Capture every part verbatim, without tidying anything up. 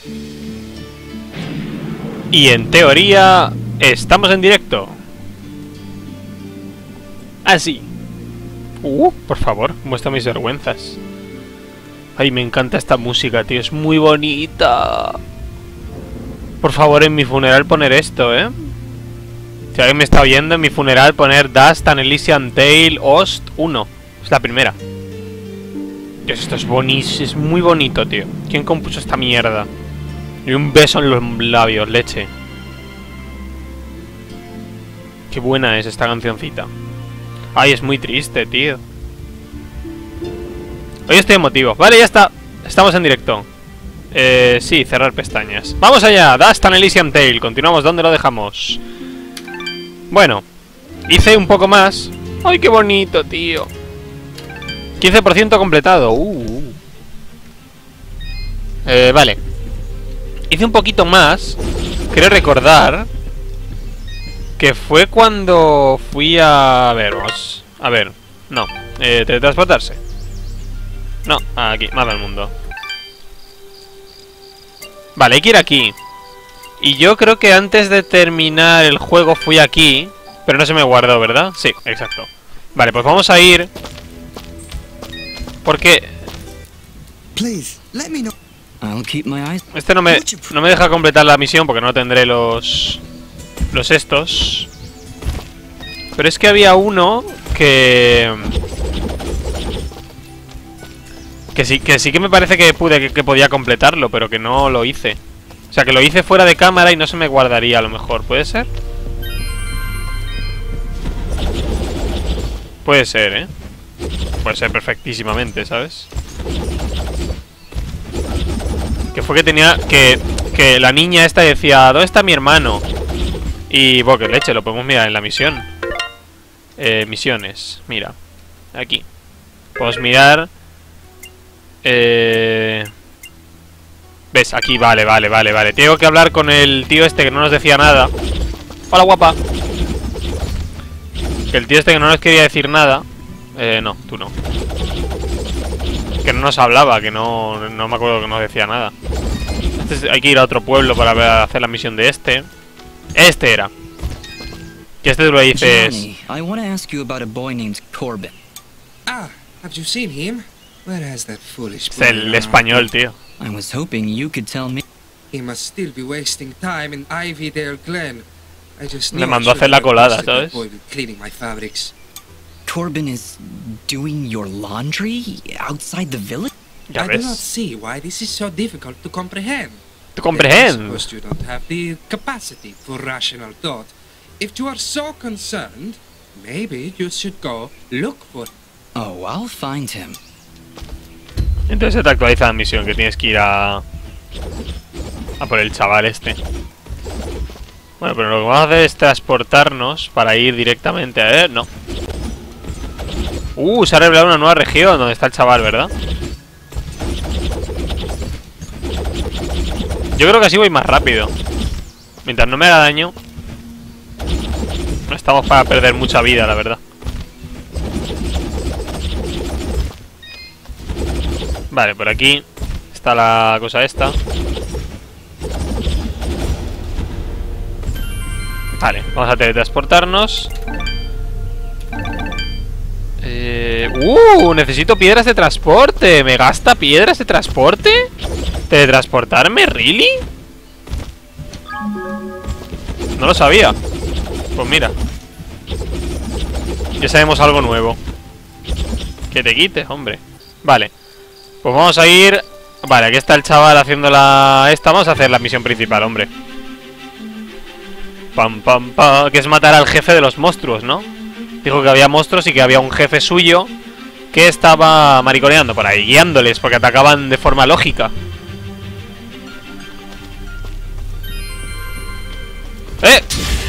Y en teoría estamos en directo. Así. Uh, por favor, muestra mis vergüenzas. Ay, me encanta esta música, tío, es muy bonita. Por favor, en mi funeral poner esto, ¿eh? Si alguien me está oyendo, en mi funeral poner Dust and Elysian Tale Host uno. Es la primera. Dios, esto es buenísimo, es muy bonito, tío. ¿Quién compuso esta mierda? Y un beso en los labios, leche. Qué buena es esta cancioncita. Ay, es muy triste, tío. Hoy estoy emotivo. Vale, ya está. Estamos en directo. Eh, sí, cerrar pestañas. Vamos allá, Dust and Elysian Tale. Continuamos donde lo dejamos. Bueno, hice un poco más. Ay, qué bonito, tío. quince por ciento completado. Uh. Eh, vale. Hice un poquito más. Creo recordar que fue cuando fui a... A ver, vamos. A ver, no. Eh, teletransportarse. No, aquí, mapa del mundo. Vale, hay que ir aquí. Y yo creo que antes de terminar el juego fui aquí. Pero no se me guardó, ¿verdad? Sí, exacto. Vale, pues vamos a ir. Porque... Este no me, no me deja completar la misión porque no tendré los... Los estos. Pero es que había uno que... Que sí, que sí que me parece que pude que, que podía completarlo, pero que no lo hice. O sea, que lo hice fuera de cámara y no se me guardaría a lo mejor. ¿Puede ser? Puede ser, ¿eh? Puede ser perfectísimamente, ¿sabes? Que fue que tenía... Que, que la niña esta decía, ¿dónde está mi hermano? Y, bueno, que leche, lo podemos mirar en la misión. Eh, misiones, mira. Aquí. Podemos mirar... Eh... ¿Ves? Aquí, vale, vale, vale, vale. Tengo que hablar con el tío este que no nos decía nada. Hola, guapa. Que el tío este que no nos quería decir nada. Eh, no, tú no. Que no nos hablaba, que no, no me acuerdo que nos decía nada. Entonces hay que ir a otro pueblo para ver, hacer la misión de este. Este era. Que este tú lo dices. Johnny, I want to ask you about a boy named Corbin. Ah, have you seen him? Where has that foolish Es boy el gone? español, tío. I was hoping you could tell me. He must still be wasting time in Ivydale Glen. I just Le knew I mandó a hacer should la have colada, trusted that ¿sabes? boy with cleaning my fabrics. Corbin is doing your laundry outside the village? Ya I do not ves. see why this is so difficult to comprehend. ¿Tú I comprehend? suppose you don't have the capacity for rational thought. If you are so concerned, maybe you should go look for... Oh, I'll find him. Entonces se te actualiza la misión, que tienes que ir a... A por el chaval este. Bueno, pero lo que vamos a hacer es transportarnos para ir directamente a ver... No. Uh, se ha revelado una nueva región donde está el chaval, ¿verdad? Yo creo que así voy más rápido. Mientras no me haga daño. No estamos para perder mucha vida, la verdad. Vale, por aquí está la cosa esta. Vale, vamos a teletransportarnos. Eh, ¡Uh! Necesito piedras de transporte. ¿Me gasta piedras de transporte? ¿Teletransportarme? ¿Really? No lo sabía. Pues mira. Ya sabemos algo nuevo. Que te quites, hombre. Vale. Pues vamos a ir... Vale, aquí está el chaval haciendo la... Esta, vamos a hacer la misión principal, hombre. Pam, pam, pam. Que es matar al jefe de los monstruos, ¿no? Dijo que había monstruos y que había un jefe suyo que estaba mariconeando por ahí, guiándoles, porque atacaban de forma lógica. ¡Eh!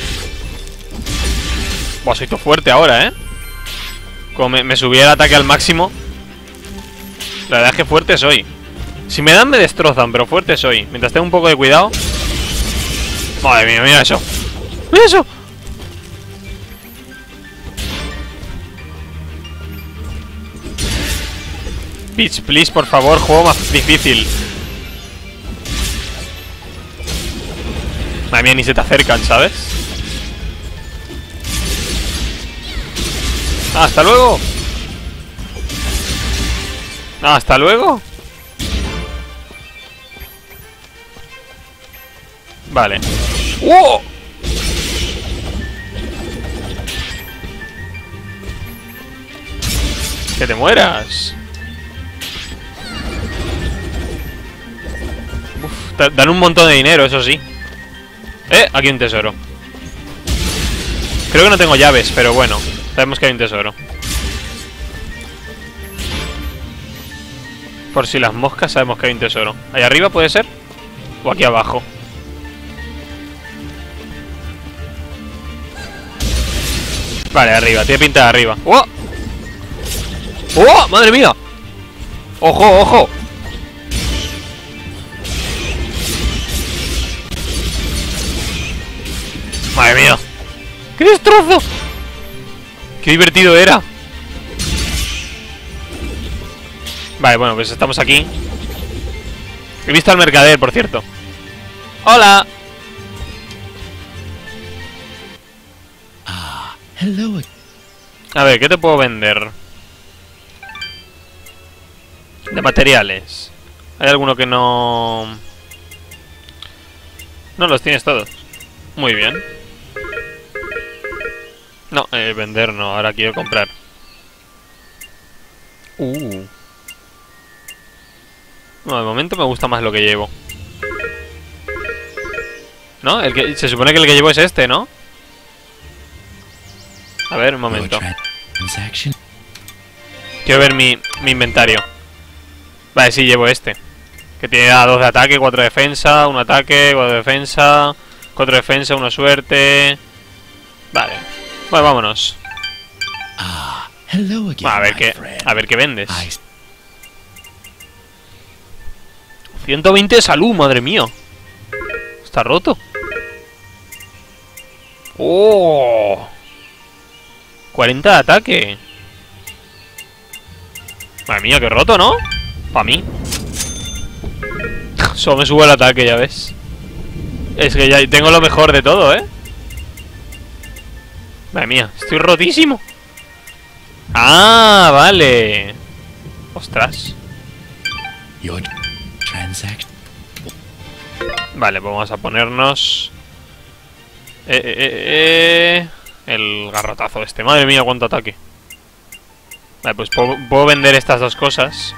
Buah, soy todo fuerte ahora, ¿eh? Como me, me subí el ataque al máximo. La verdad es que fuerte soy. Si me dan me destrozan, pero fuerte soy. Mientras tengo un poco de cuidado. Madre mía, mira eso. ¡Mira eso! Bitch, please, por favor, juego más difícil. Madre mía, ni se te acercan, ¿sabes? ¡Hasta luego! ¡Hasta luego! Vale. ¡Oh! ¡Que te mueras! Uf, te dan un montón de dinero, eso sí. Eh, aquí hay un tesoro. Creo que no tengo llaves, pero bueno, sabemos que hay un tesoro. Por si las moscas sabemos que hay un tesoro. ¿Ahí arriba puede ser? ¿O aquí abajo? Vale, arriba, tiene pinta de arriba. ¡Oh! ¡Oh! ¡Madre mía! ¡Ojo, ojo! ¡Madre mía! ¡Qué destrozo! ¡Qué divertido era! Vale, bueno, pues estamos aquí. He visto al mercader, por cierto. ¡Hola! Ah, hello. A ver, ¿qué te puedo vender? De materiales. ¿Hay alguno que no...? No, los tienes todos. Muy bien. No, eh, vender no, ahora quiero comprar. Uh. No, de momento me gusta más lo que llevo. ¿No? El que, se supone que el que llevo es este, ¿no? A ver, un momento. Quiero ver mi, mi inventario. Vale, sí, llevo este. Que tiene dos de ataque, cuatro de defensa, un ataque, cuatro de defensa, cuatro de defensa, una suerte. Vale. Bueno, vámonos. Ah, hello again, A ver my qué, friend. a ver qué vendes. I ciento veinte de salud, madre mía. Está roto. ¡Oh! cuarenta de ataque. Madre mía, qué roto, ¿no? Para mí. Solo me sube el ataque, ya ves. Es que ya tengo lo mejor de todo, ¿eh? Madre mía, estoy rotísimo. Ah, vale. Ostras. Your transaction. Vale, pues vamos a ponernos... Eh, eh, eh, eh, el garrotazo este. Madre mía, cuánto ataque. Vale, pues puedo, puedo vender estas dos cosas.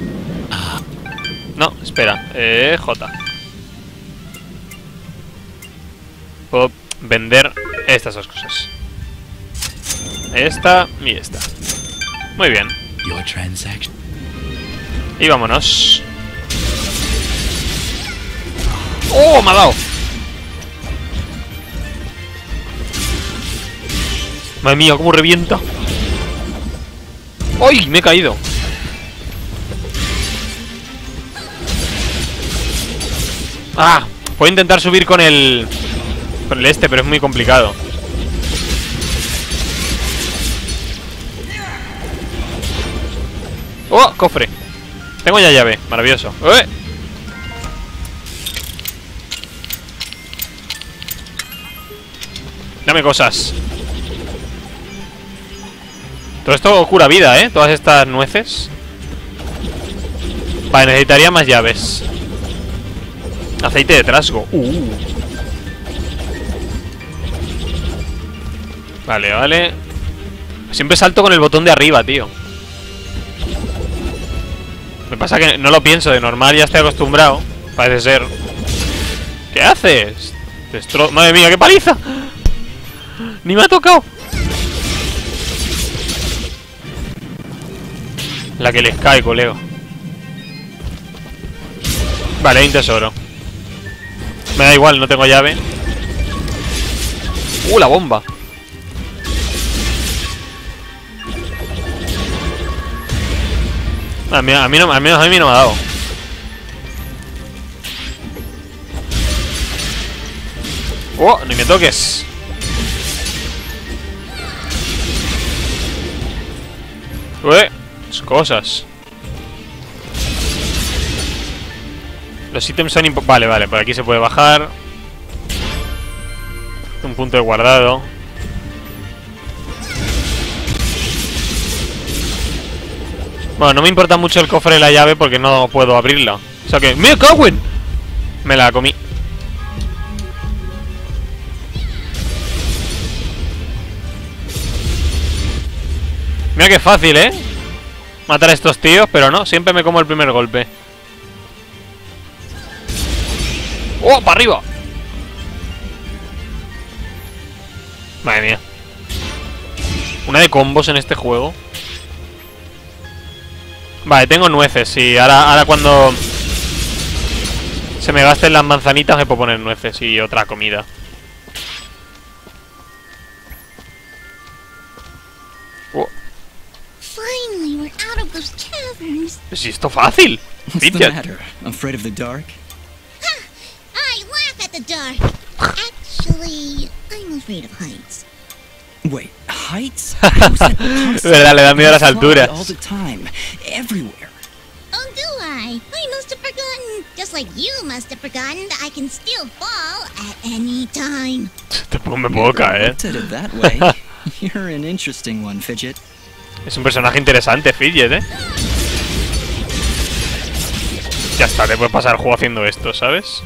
No, espera. Eh, J. Puedo vender estas dos cosas. Esta y esta. Muy bien. Your transaction. Y vámonos. ¡Oh! Me ha dado. Madre mía, cómo revienta. ¡Ay! Me he caído. Ah, puedo intentar subir con el... Con el este, pero es muy complicado. ¡Oh! Cofre. Tengo ya llave, maravilloso. ¡Eh! Dame cosas. Todo esto cura vida, ¿eh? Todas estas nueces. Vale, necesitaría más llaves. Aceite de trasgo. Uh. Vale, vale. Siempre salto con el botón de arriba, tío. Me pasa que no lo pienso, de normal ya estoy acostumbrado. Parece ser. ¿Qué haces? Destro... Madre mía, qué paliza. Ni me ha tocado. La que les cae, colega. Vale, hay un tesoro. Me da igual, no tengo llave. Uh, la bomba. A mí, a mí, no, a mí, a mí no me ha dado. Oh, ni me toques. Ué, cosas. Los ítems son impo... Vale, vale, por aquí se puede bajar. Un punto de guardado. Bueno, no me importa mucho el cofre de la llave porque no puedo abrirla. O sea que... ¡Me cago en! Me la comí. Mira qué fácil, ¿eh? Matar a estos tíos, pero no, siempre me como el primer golpe. ¡Oh, para arriba! Madre mía. Una de combos en este juego. Vale, tengo nueces, sí. Ahora, ahora cuando se me gasten las manzanitas me puedo poner nueces y otra comida. Oh. Finally, we're out of those caverns. Sí, esto fácil. What's the Fidget. matter? Afraid of the dark? I laugh at the dark. Actually, I'm afraid of heights. Wait, heights? How is that possible? Verdad, le da miedo a las I fly alturas. all the time, everywhere. Oh, do I? I must have forgotten. Just like you must have forgotten that I can still fall at any time. Te puedo, me puedo caer. Looked at it that way. You're an interesting one, Fidget. Es un personaje interesante, Fidget, ¿eh? Ya está, te puedes pasar el juego haciendo esto, ¿sabes?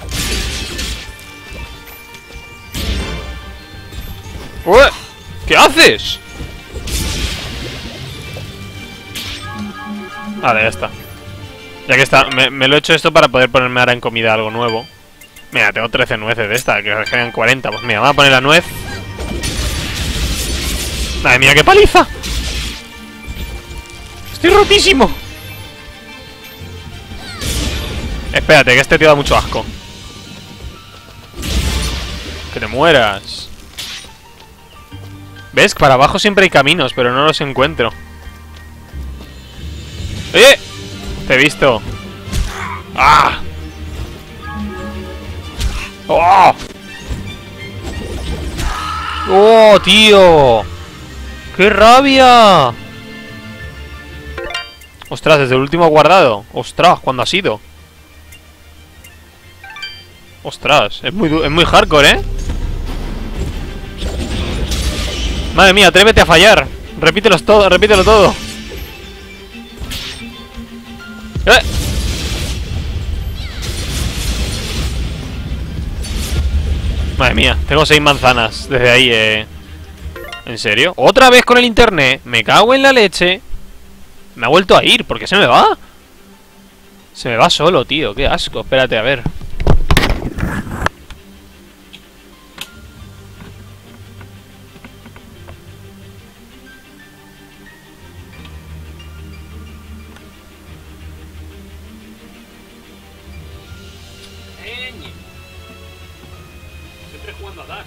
¡Ué! ¿Qué haces? Vale, ya está. Ya que está, me, me lo he hecho esto para poder ponerme ahora en comida algo nuevo. Mira, tengo trece nueces de esta, que generan cuarenta. Pues mira, vamos a poner la nuez. Madre mía, qué paliza. Estoy rotísimo. Espérate, que este tío da mucho asco. Que te mueras. ¿Ves? Para abajo siempre hay caminos, pero no los encuentro. ¡Eh! Te he visto. ¡Ah! ¡Oh! ¡Oh, tío! ¡Qué rabia! Ostras, desde el último guardado. Ostras, ¿cuándo ha sido? Ostras, es muy, es muy hardcore, ¿eh? Madre mía, atrévete a fallar. Repítelos todo, repítelo todo. ¡Eh! Madre mía, tengo seis manzanas desde ahí, eh. ¿En serio? ¿Otra vez con el internet? Me cago en la leche. Me ha vuelto a ir, ¿por qué se me va? Se me va solo, tío, qué asco. Espérate, a ver. Siempre jugando a Dust.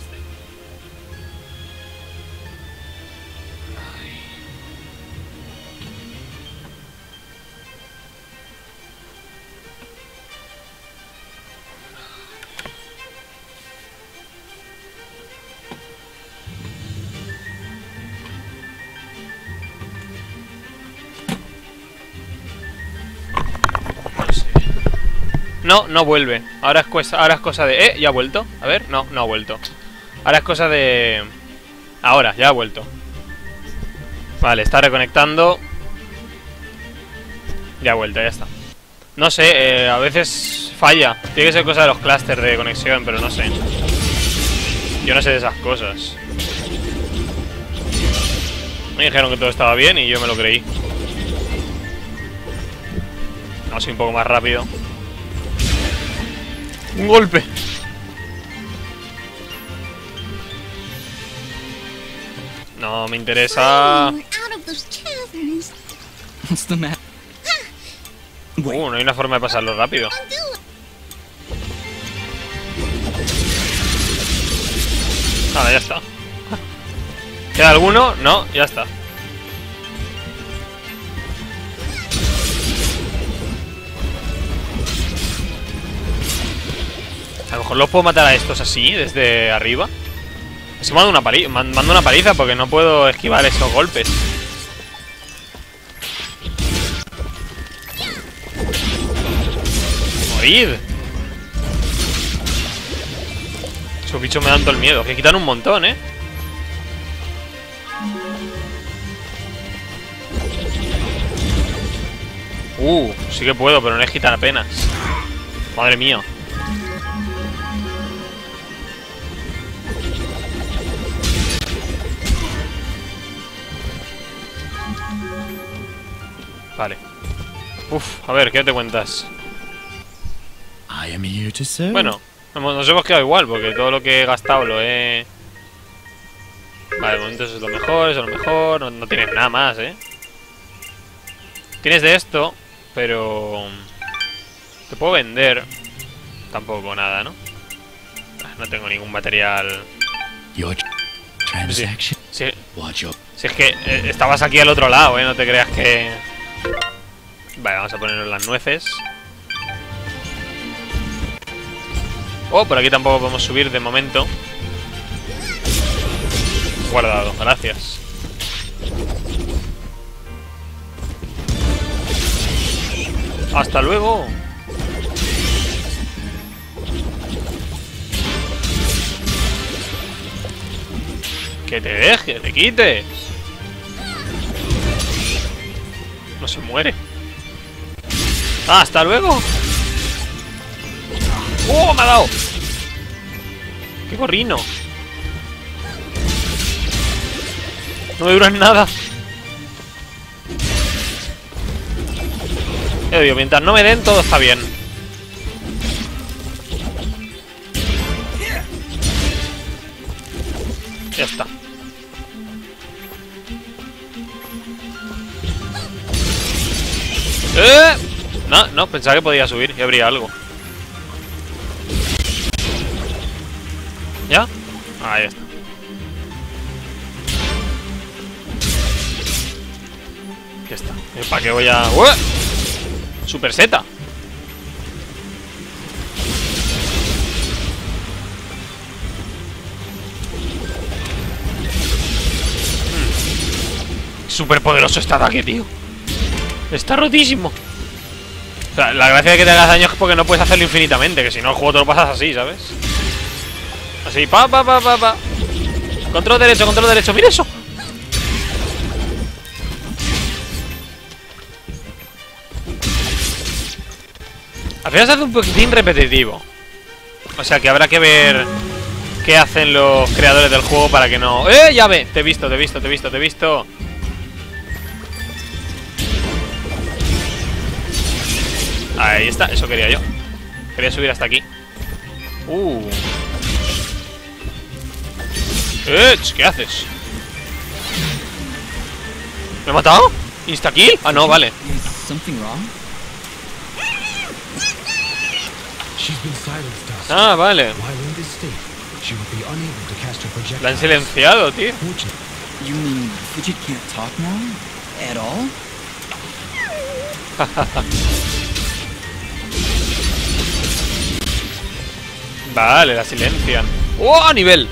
No, no vuelve. Ahora es, cosa, ahora es cosa de... ¿Eh? ¿Ya ha vuelto? A ver, no, no ha vuelto. Ahora es cosa de... Ahora, ya ha vuelto. Vale, está reconectando. Ya ha vuelto, ya está. No sé, eh, a veces falla. Tiene que ser cosa de los clústeres de conexión, pero no sé. Yo no sé de esas cosas. Me dijeron que todo estaba bien y yo me lo creí. Vamos a ir un poco más rápido. Un golpe. No me interesa. Finally, we're out of those caverns. What's the matter? Wait, Uh, no hay una forma de pasarlo rápido. I'll do it. Nada, ya está. ¿Queda alguno? No, ya está. A lo mejor los puedo matar a estos así, desde arriba. Se me mando una paliza, mando una paliza porque no puedo esquivar esos golpes. Morid. Esos bichos me dan todo el miedo. Que quitan un montón, ¿eh? Uh, sí que puedo, pero no es quitar apenas. Madre mía. Vale. Uf, a ver, ¿qué te cuentas? I am here to serve. Bueno, nos hemos quedado igual, porque todo lo que he gastado lo he... Vale, de momento eso es lo mejor, eso es lo mejor. No, no tienes nada más, ¿eh? Tienes de esto, pero... Te puedo vender. Tampoco nada, ¿no? No tengo ningún material. Your transaction. Sí. Watch your... Si es que eh, estabas aquí al otro lado, ¿eh? No te creas que... Vale, vamos a ponernos las nueces. Oh, por aquí tampoco podemos subir de momento. Guardado, gracias. Hasta luego. Que te dejes, te quites. No se muere. Hasta luego. ¡Oh, me ha dado! ¡Qué gorrino! No me duran nada. Ya digo, mientras no me den, todo está bien. Ya está. ¡Eh! No, no, pensaba que podía subir y habría algo. ¿Ya? Ahí está. Ya está. ¿Para qué voy a...? ¡Ué! ¡Super Seta! Hmm. Súper poderoso este ataque, tío. Está rotísimo. O sea, la gracia de que te hagas daño es porque no puedes hacerlo infinitamente, que si no el juego te lo pasas así, ¿sabes? Así, pa, pa, pa, pa, pa. Control derecho, control derecho, mira eso. Al final se hace un poquitín repetitivo. O sea que habrá que ver qué hacen los creadores del juego para que no... ¡Eh! Ya ve, te he visto, te he visto, te he visto, te he visto. Ahí está, eso quería yo. Quería subir hasta aquí. Uh. ¡Eh! ¿Qué haces? ¿Me he matado? ¿Insta-kill? Ah, no, vale. Is something wrong? Ah, vale. La han silenciado, tío. You mean Fidget can't talk now? At all? Vale, la silencian. ¡Oh, a nivel!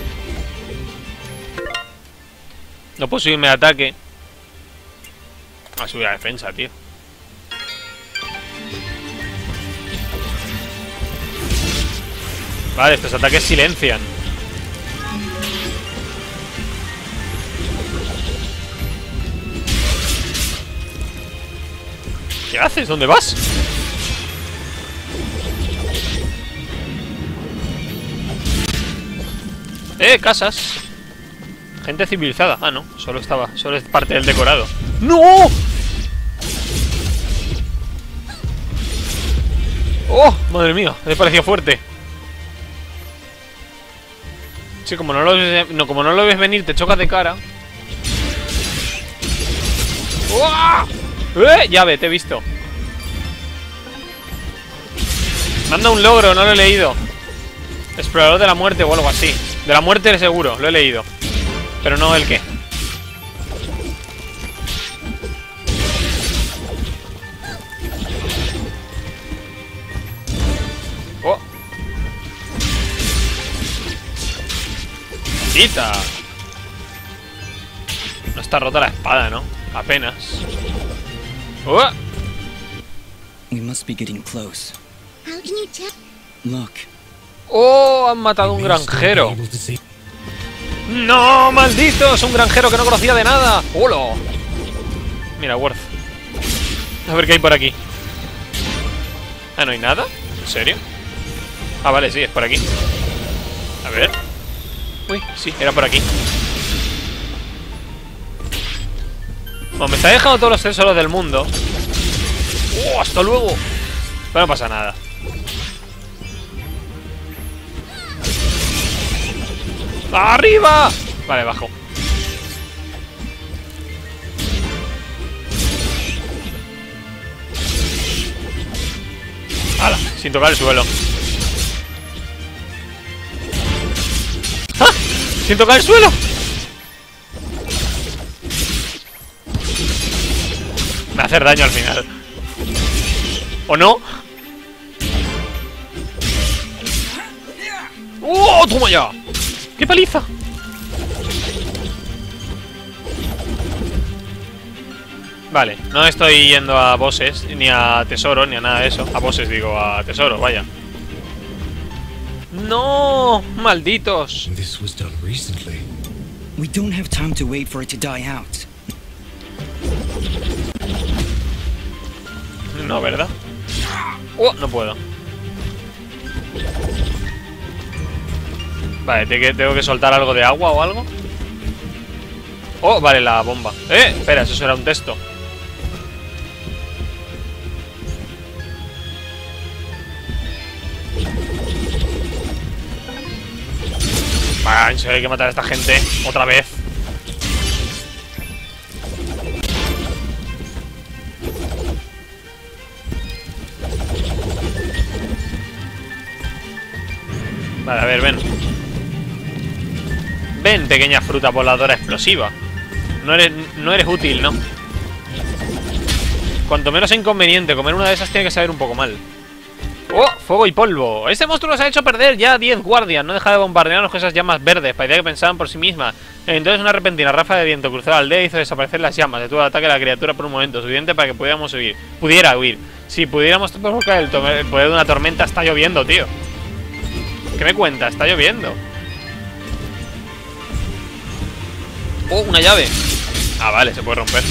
No puedo subirme de ataque. A subir a defensa, tío. Vale, estos ataques silencian. ¿Qué haces? ¿Dónde vas? Eh, casas. Gente civilizada. Ah, no, solo estaba, solo es parte del decorado. ¡No! ¡Oh! Madre mía, me parecía fuerte. Sí, como no lo ves, no, como no lo ves venir, te chocas de cara. ¡Uah! ¡Eh! Llave, te he visto. Manda un logro, no lo he leído. Explorador de la muerte o algo así. De la muerte seguro, lo he leído. Pero no el qué. Oh. ¡Quita! No está rota la espada, ¿no? Apenas. Oh. We must be getting close. How can you tell? Look, ¡Oh! Han matado a un granjero. ¡No! ¡Malditos! Un granjero que no conocía de nada. ¡Hola! Mira, Worth. A ver qué hay por aquí. Ah, ¿no hay nada? ¿En serio? Ah, vale, sí, es por aquí. A ver. Uy, sí, era por aquí. Bueno, me está dejando todos los tesoros del mundo. ¡Oh, hasta luego! Pero no pasa nada. ¡Arriba! Vale, bajo. ¡Hala! Sin tocar el suelo. ¡Ah! ¡Sin tocar el suelo! Me va a hacer daño al final. ¿O no? ¡Oh! ¡Toma ya! ¡Qué paliza! Vale, no estoy yendo a bosses, ni a tesoros, ni a nada de eso. A bosses digo, a tesoros, vaya. ¡No! ¡Malditos! This was done recently. We don't have time to wait for it to die out. No, ¿verdad? ¡Oh! No puedo. Vale, tengo que soltar algo de agua o algo. Oh, vale, la bomba. Eh, espera, eso era un texto. Vale, en serio, hay que matar a esta gente otra vez. Vale, a ver, ven. Ven, pequeña fruta voladora explosiva. No eres, no eres útil, ¿no? Cuanto menos inconveniente, comer una de esas tiene que saber un poco mal. ¡Oh! Fuego y polvo. Este monstruo nos ha hecho perder ya diez guardias. No deja de bombardearnos con esas llamas verdes. Parecía que pensaban por sí mismas. Entonces una repentina ráfaga de viento cruzó la aldea y hizo desaparecer las llamas. Detuvo el ataque a la criatura por un momento, suficiente para que pudiéramos huir. Pudiera huir. Si pudiéramos provocar el, el poder de una tormenta. Está lloviendo, tío. ¿Qué me cuenta? Está lloviendo. Oh, una llave. Ah, vale, se puede romper.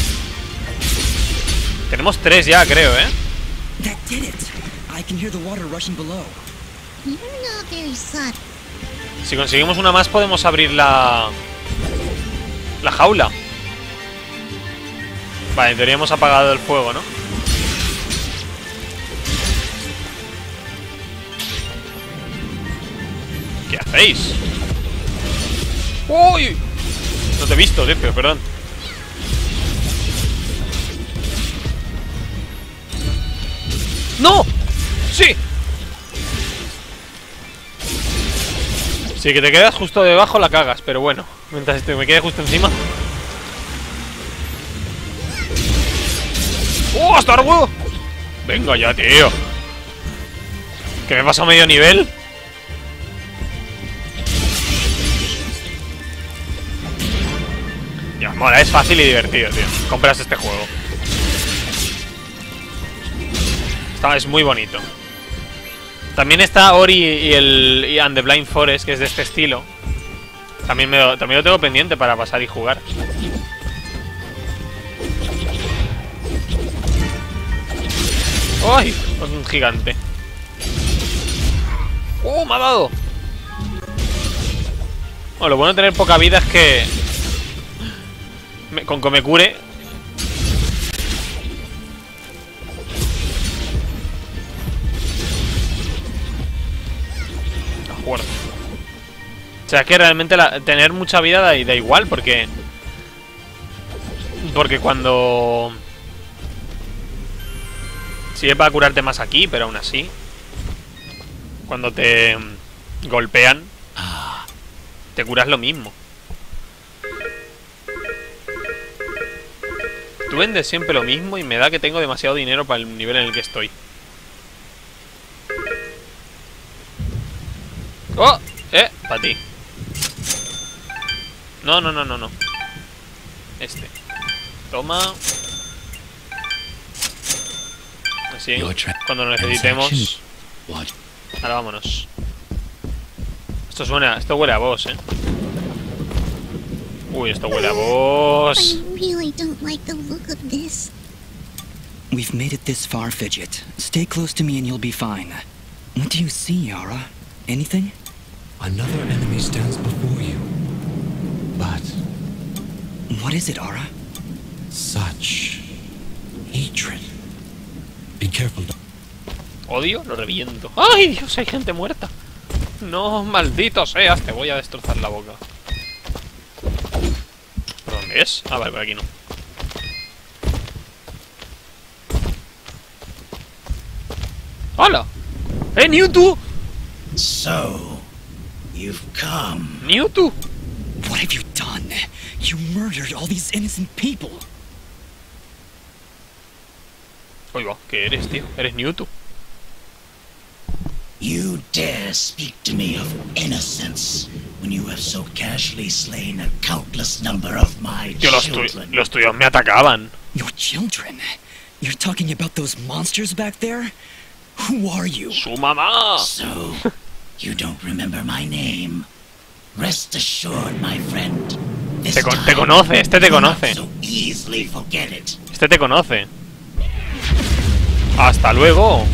Tenemos tres ya, creo, ¿eh? That did it. I can hear the water rushing below. You're not very subtle. Si conseguimos una más podemos abrir la... la jaula. Vale, en teoría hemos apagado el fuego, ¿no? ¿Qué hacéis? ¡Uy! No te he visto, tío, perdón. ¡No! ¡Sí! Si que te quedas justo debajo la cagas, pero bueno. Mientras este me quede justo encima. ¡Oh, hasta luego! Venga ya, tío. ¿Que me pasa medio nivel? Ya, mola, es fácil y divertido, tío. Compras este juego. Está, es muy bonito. También está Ori y el y And the Blind Forest, que es de este estilo. También, me lo, también lo tengo pendiente para pasar y jugar. ¡Ay! Un gigante. ¡Oh, me ha dado! Bueno, lo bueno de tener poca vida es que... Me, con que me cure... Acuerdo. O sea, es que realmente la, tener mucha vida da, da igual, porque... Porque cuando... Sirve para curarte más aquí, pero aún así... Cuando te golpean, te curas lo mismo. Tú vendes siempre lo mismo y me da que tengo demasiado dinero para el nivel en el que estoy. ¡Oh! ¡Eh! Para ti. No, no, no, no, no. Este. Toma. Así. Cuando lo necesitemos. Ahora vámonos. Esto suena, esto huele a boss, eh. Uy, esto huele a boss. I really don't like the look of this. We've made it this far, Fidget. Stay close to me and you'll be fine. What do you see, Yara? Anything? Another enemy stands before you. But What is it, Ara? such hatred. Be careful. Odio, lo reviento. ¡Ay, Dios! Hay gente muerta. No, maldito seas, te voy a destrozar la boca. ¿Por dónde es? Ah, vale, por aquí no. ¡Hola! ¡Eh, Mewtwo! So, you've come. ¡Mewtwo! What have you done? You murdered all these innocent people. Oiga, ¿qué eres, tío? Eres Mewtwo. You dare speak to me of innocence when you have so casually slain a countless number of my Tío, los, tu children. los tuyos me atacaban. Your children? You're talking about those monsters back there? Who are you? ¡Su mamá! So, you don't remember my name? Rest assured, my friend. This Te, con time, te conoce, este te do not conoce. so easily forget it. Este te conoce. Hasta luego.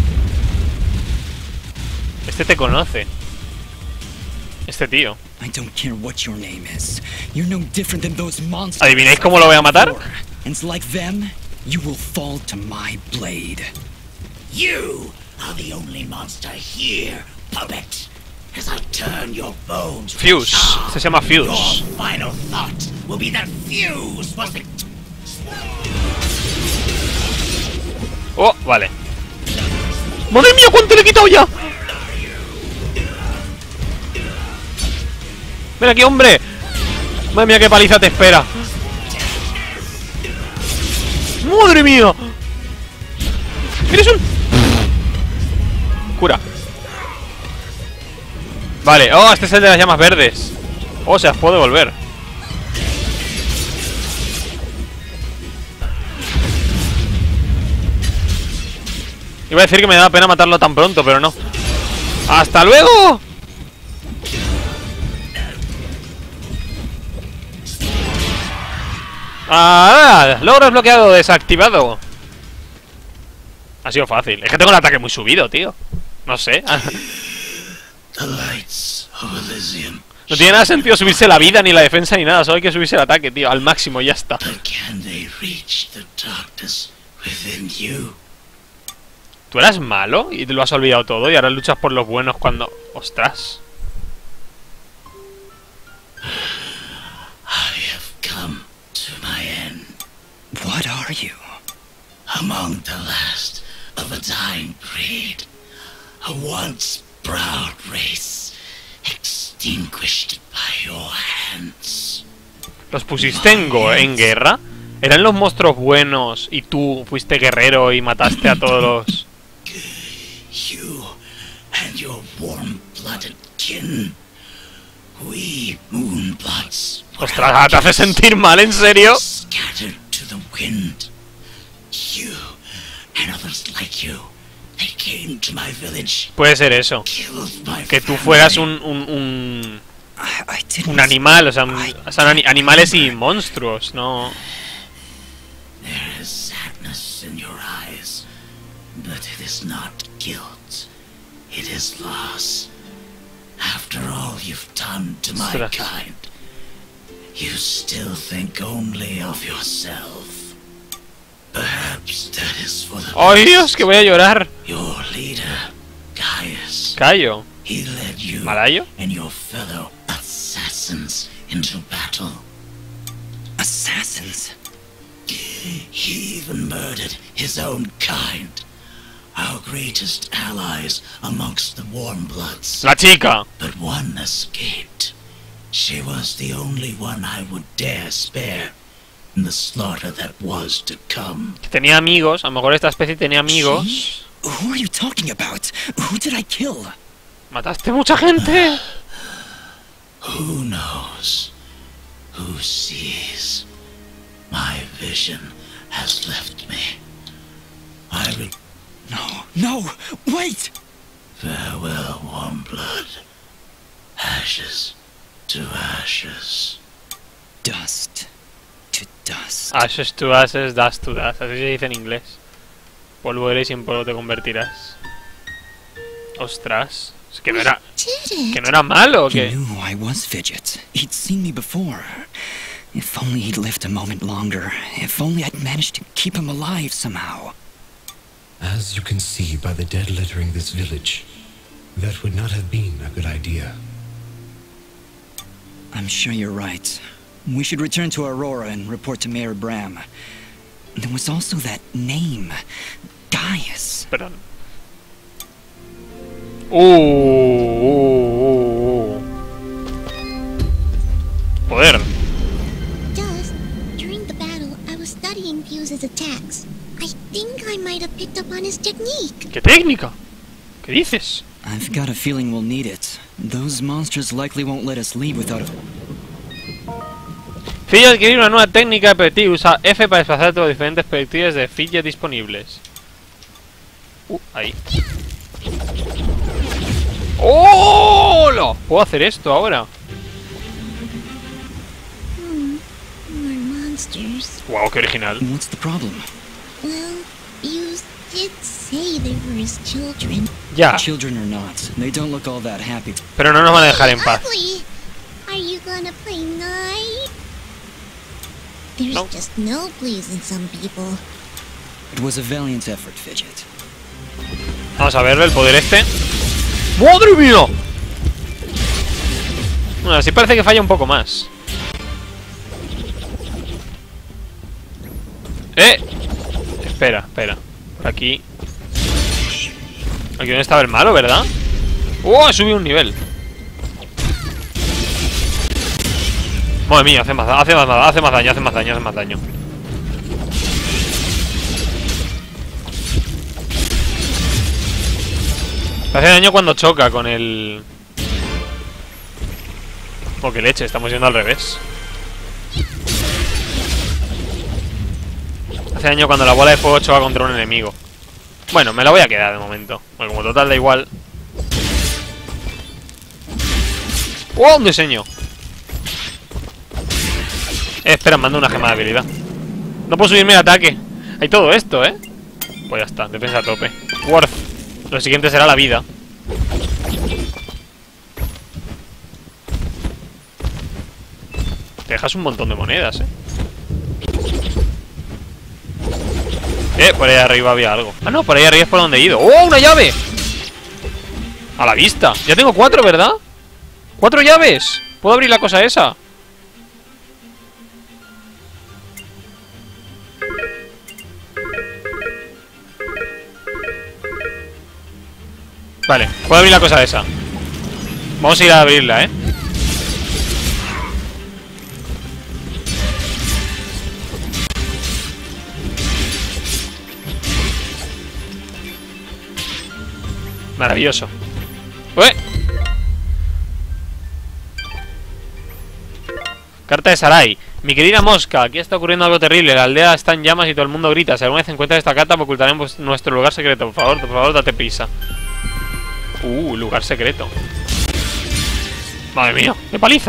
Este te conoce. Este tío. I don't care what your name is. You're no different than those monsters. ¿Adivináis cómo lo voy a matar? And like them, you will fall to my blade. You are the only monster here, puppet. As I turn your bones to Fuse. char, Este se llama your Fuse. final thought will be that Fuse was the... Oh, vale. ¡Madre mía, cuánto le he quitado ya! ¡Ven aquí, hombre! ¡Madre mía, qué paliza te espera! ¡Madre mía! ¡Eres un...! Cura. Vale, oh, este es el de las llamas verdes. Oh, se las puedo devolver. Iba a decir que me da pena matarlo tan pronto, pero no. ¡Hasta luego! ¡Ah! Logro desbloqueado, desactivado. Ha sido fácil. Es que tengo el ataque muy subido, tío. No sé. The lights of Elysium. No tiene nada sentido subirse la vida, ni la defensa, ni nada. Solo hay que subirse el ataque, tío. Al máximo, y ya está. But can they reach the darkness within you? ¿Tú eras malo y te lo has olvidado todo y ahora luchas por los buenos cuando... ¡Ostras! I have come to my end. What are you? Among the last of a dying breed. A once proud race. Extinguished by your hands. ¿Los pusiste en, go en guerra? ¿Eran los monstruos buenos y tú fuiste guerrero y mataste a todos los...? You and your warm-blooded kin. We Moonbloods. were ¡Ostras! ¿Te hace sentir mal, en serio? scattered to the wind. You and others like you. They came to my village. Puede ser eso. Killed my Que tú family. fueras un... un, un, I, I didn't. un animal, o sea, un- o sea, ani- animales y monstruos, no... There is sadness in your eyes, but it is not guilt. It is loss. After all you've done to my Ostras. kind, you still think only of yourself. Perhaps that is for the ¡Ay, best. Dios, que voy a llorar! Your leader, Gaius, Callo. he led you ¿Malayo? and your fellow assassins into battle. Assassins. He even murdered his own kind. Our greatest allies amongst the Warmbloods. La chica. But one escaped. She was the only one I would dare spare in the slaughter that was to come. Que tenía amigos, a lo mejor esta especie tenía amigos. She? Who are you talking about? Who did I kill? ¡Mataste mucha gente! Who knows? Who sees? My vision has left me. I will No, no, wait! farewell, Warmblood. Ashes to ashes. Dust to dust. Ashes to ashes, dust to dust. Así se dice en inglés. Polvo eres y en polvo te convertirás. Ostras. Es que no era... Did Que it? no era malo, ¿o He qué? knew I was Fidget. He'd seen me before. If only he'd lived a moment longer. If only I'd managed to keep him alive somehow. As you can see by the dead littering this village, that would not have been a good idea. I'm sure you're right. We should return to Aurora and report to Mayor Bram. There was also that name. Gaius. Perdón. Uh, uh, uh, uh. Joder. Dust, during the battle, I was studying Fuse's attacks. I think I might have picked up on his technique. ¿Qué técnica? ¿Qué dices? I've got a feeling we'll need it. Those monsters likely won't let us leave without a... Fidget adquirir una nueva técnica de proyectil. Usa F para desplazarte por diferentes proyectiles de Fidget disponibles. Uh, ahí. ¡Oh! ¿Puedo hacer esto ahora? Hmm, more monsters. Wow, qué original. What's the problem? Well, Fuse did say they were his children. Ya, Children or not, they don't look all that happy. pero no nos van a dejar en paz. Ugly. Are you gonna play nice? There's No. just no pleasing some people. It was a valiant effort, Fidget. Vamos a ver el poder este. ¡Madre mía! Bueno, así parece que falla un poco más. ¡Eh! Espera, espera. Por aquí. Aquí donde estaba el malo, ¿verdad? ¡Oh! He subido un nivel. Madre mía, hace más, hace más, hace más daño, hace más daño, hace más daño. Hace daño cuando choca con el... Oh, qué leche, estamos yendo al revés. Hace daño cuando la bola de fuego choca contra un enemigo. Bueno, me la voy a quedar de momento. Bueno, como total da igual. ¡Oh, un diseño! Eh, espera, mando una gema de habilidad. No puedo subirme el ataque. Hay todo esto, ¿eh? Pues ya está, defensa a tope. Worth. Lo siguiente será la vida. Te dejas un montón de monedas, eh. Eh, por ahí arriba había algo. Ah, no, por ahí arriba es por donde he ido. ¡Oh, una llave! A la vista. Ya tengo cuatro, ¿verdad? ¡Cuatro llaves! ¿Puedo abrir la cosa esa? Vale, puedo abrir la cosa esa. Vamos a ir a abrirla, ¿eh? Maravilloso. ¡Ué! Carta de Sarai. Mi querida mosca, aquí está ocurriendo algo terrible. La aldea está en llamas y todo el mundo grita. Si alguna vez encuentras esta carta, ocultaremos nuestro lugar secreto. Por favor, por favor, date prisa. Uh, lugar secreto. Madre mía, qué paliza.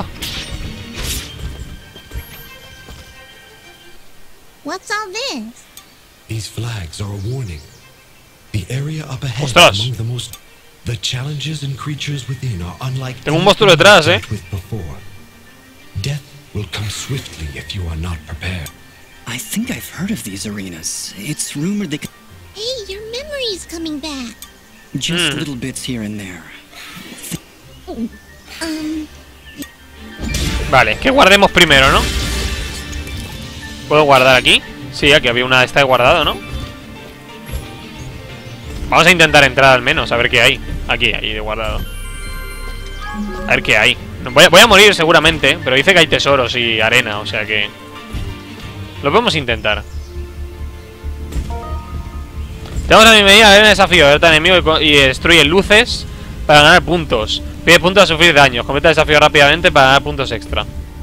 What's all this? These flags are a warning. The area up ahead Ostras. is among the most. The challenges and creatures within are unlike Tengo un anything monstruo detrás, we've eh. dealt with before. Death will come swiftly if you are not prepared. I think I've heard of these arenas. It's rumored they could... Hey, your memory's coming back. Just Hmm. little bits here and there. Um, Vale, que guardemos primero, ¿no? ¿Puedo guardar aquí? Sí, aquí había una esta de guardado, ¿no? Vamos a intentar entrar al menos, a ver qué hay. Aquí, ahí de guardado. A ver qué hay. Voy a, voy a morir seguramente, pero dice que hay tesoros y arena, o sea que... Lo podemos intentar. Tenemos a mi medida el desafío. Derrota al enemigo y destruye luces para ganar puntos. Pide puntos a sufrir daños. Completa el desafío rápidamente para ganar puntos extra.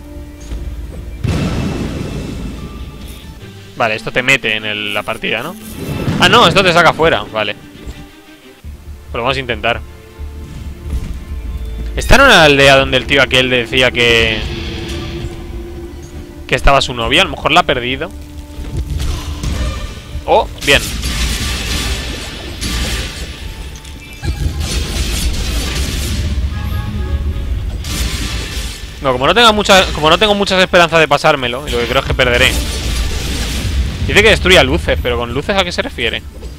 Vale, esto te mete en el- la partida, ¿no? Ah, no, esto te saca fuera. Vale. Pues lo vamos a intentar. ¿Esta no era la aldea donde el tío aquel decía que... que estaba su novia? A lo mejor la ha perdido. Oh, bien. No, como no tenga mucha, como no tengo muchas esperanzas de pasármelo, y lo que creo es que perderé. Dice que destruya luces, pero ¿con luces a qué se refiere?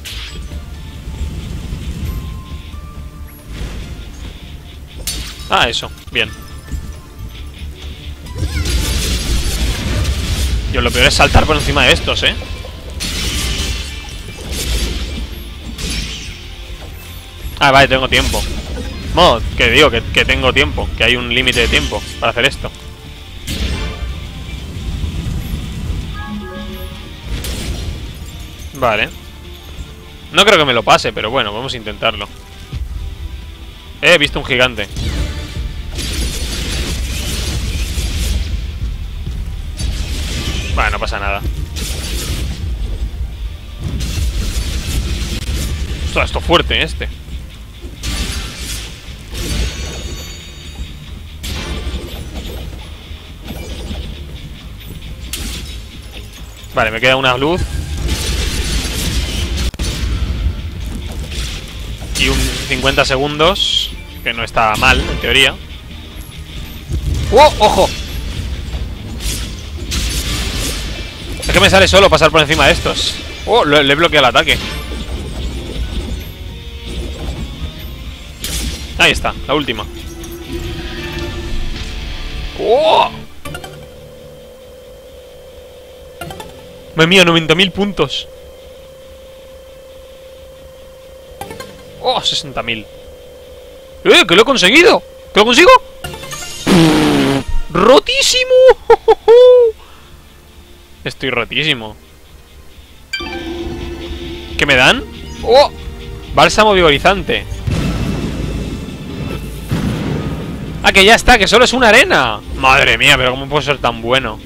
Ah, eso, bien. Yo lo peor es saltar por encima de estos, ¿eh? Ah, vale, tengo tiempo. No, que digo, que, que tengo tiempo. Que hay un límite de tiempo para hacer esto. Vale. No creo que me lo pase, pero bueno, vamos a intentarlo. Eh, he visto un gigante. Bueno, no pasa nada. Ostras, esto fuerte, este. Vale, me queda una luz. Y un cincuenta segundos. Que no está mal, en teoría. ¡Oh! ¡Ojo! Es que me sale solo pasar por encima de estos. ¡Oh! Le, le he bloqueado el ataque. Ahí está, la última. ¡Oh! Me mía, noventa mil puntos. Oh, sesenta mil. ¡Eh! ¡Que lo he conseguido! ¿Que lo consigo? ¡Rotísimo! Estoy rotísimo. ¿Qué me dan? ¡Oh! Bálsamo vigorizante. Ah, que ya está, que solo es una arena. Madre mía, pero ¿cómo puedo ser tan bueno?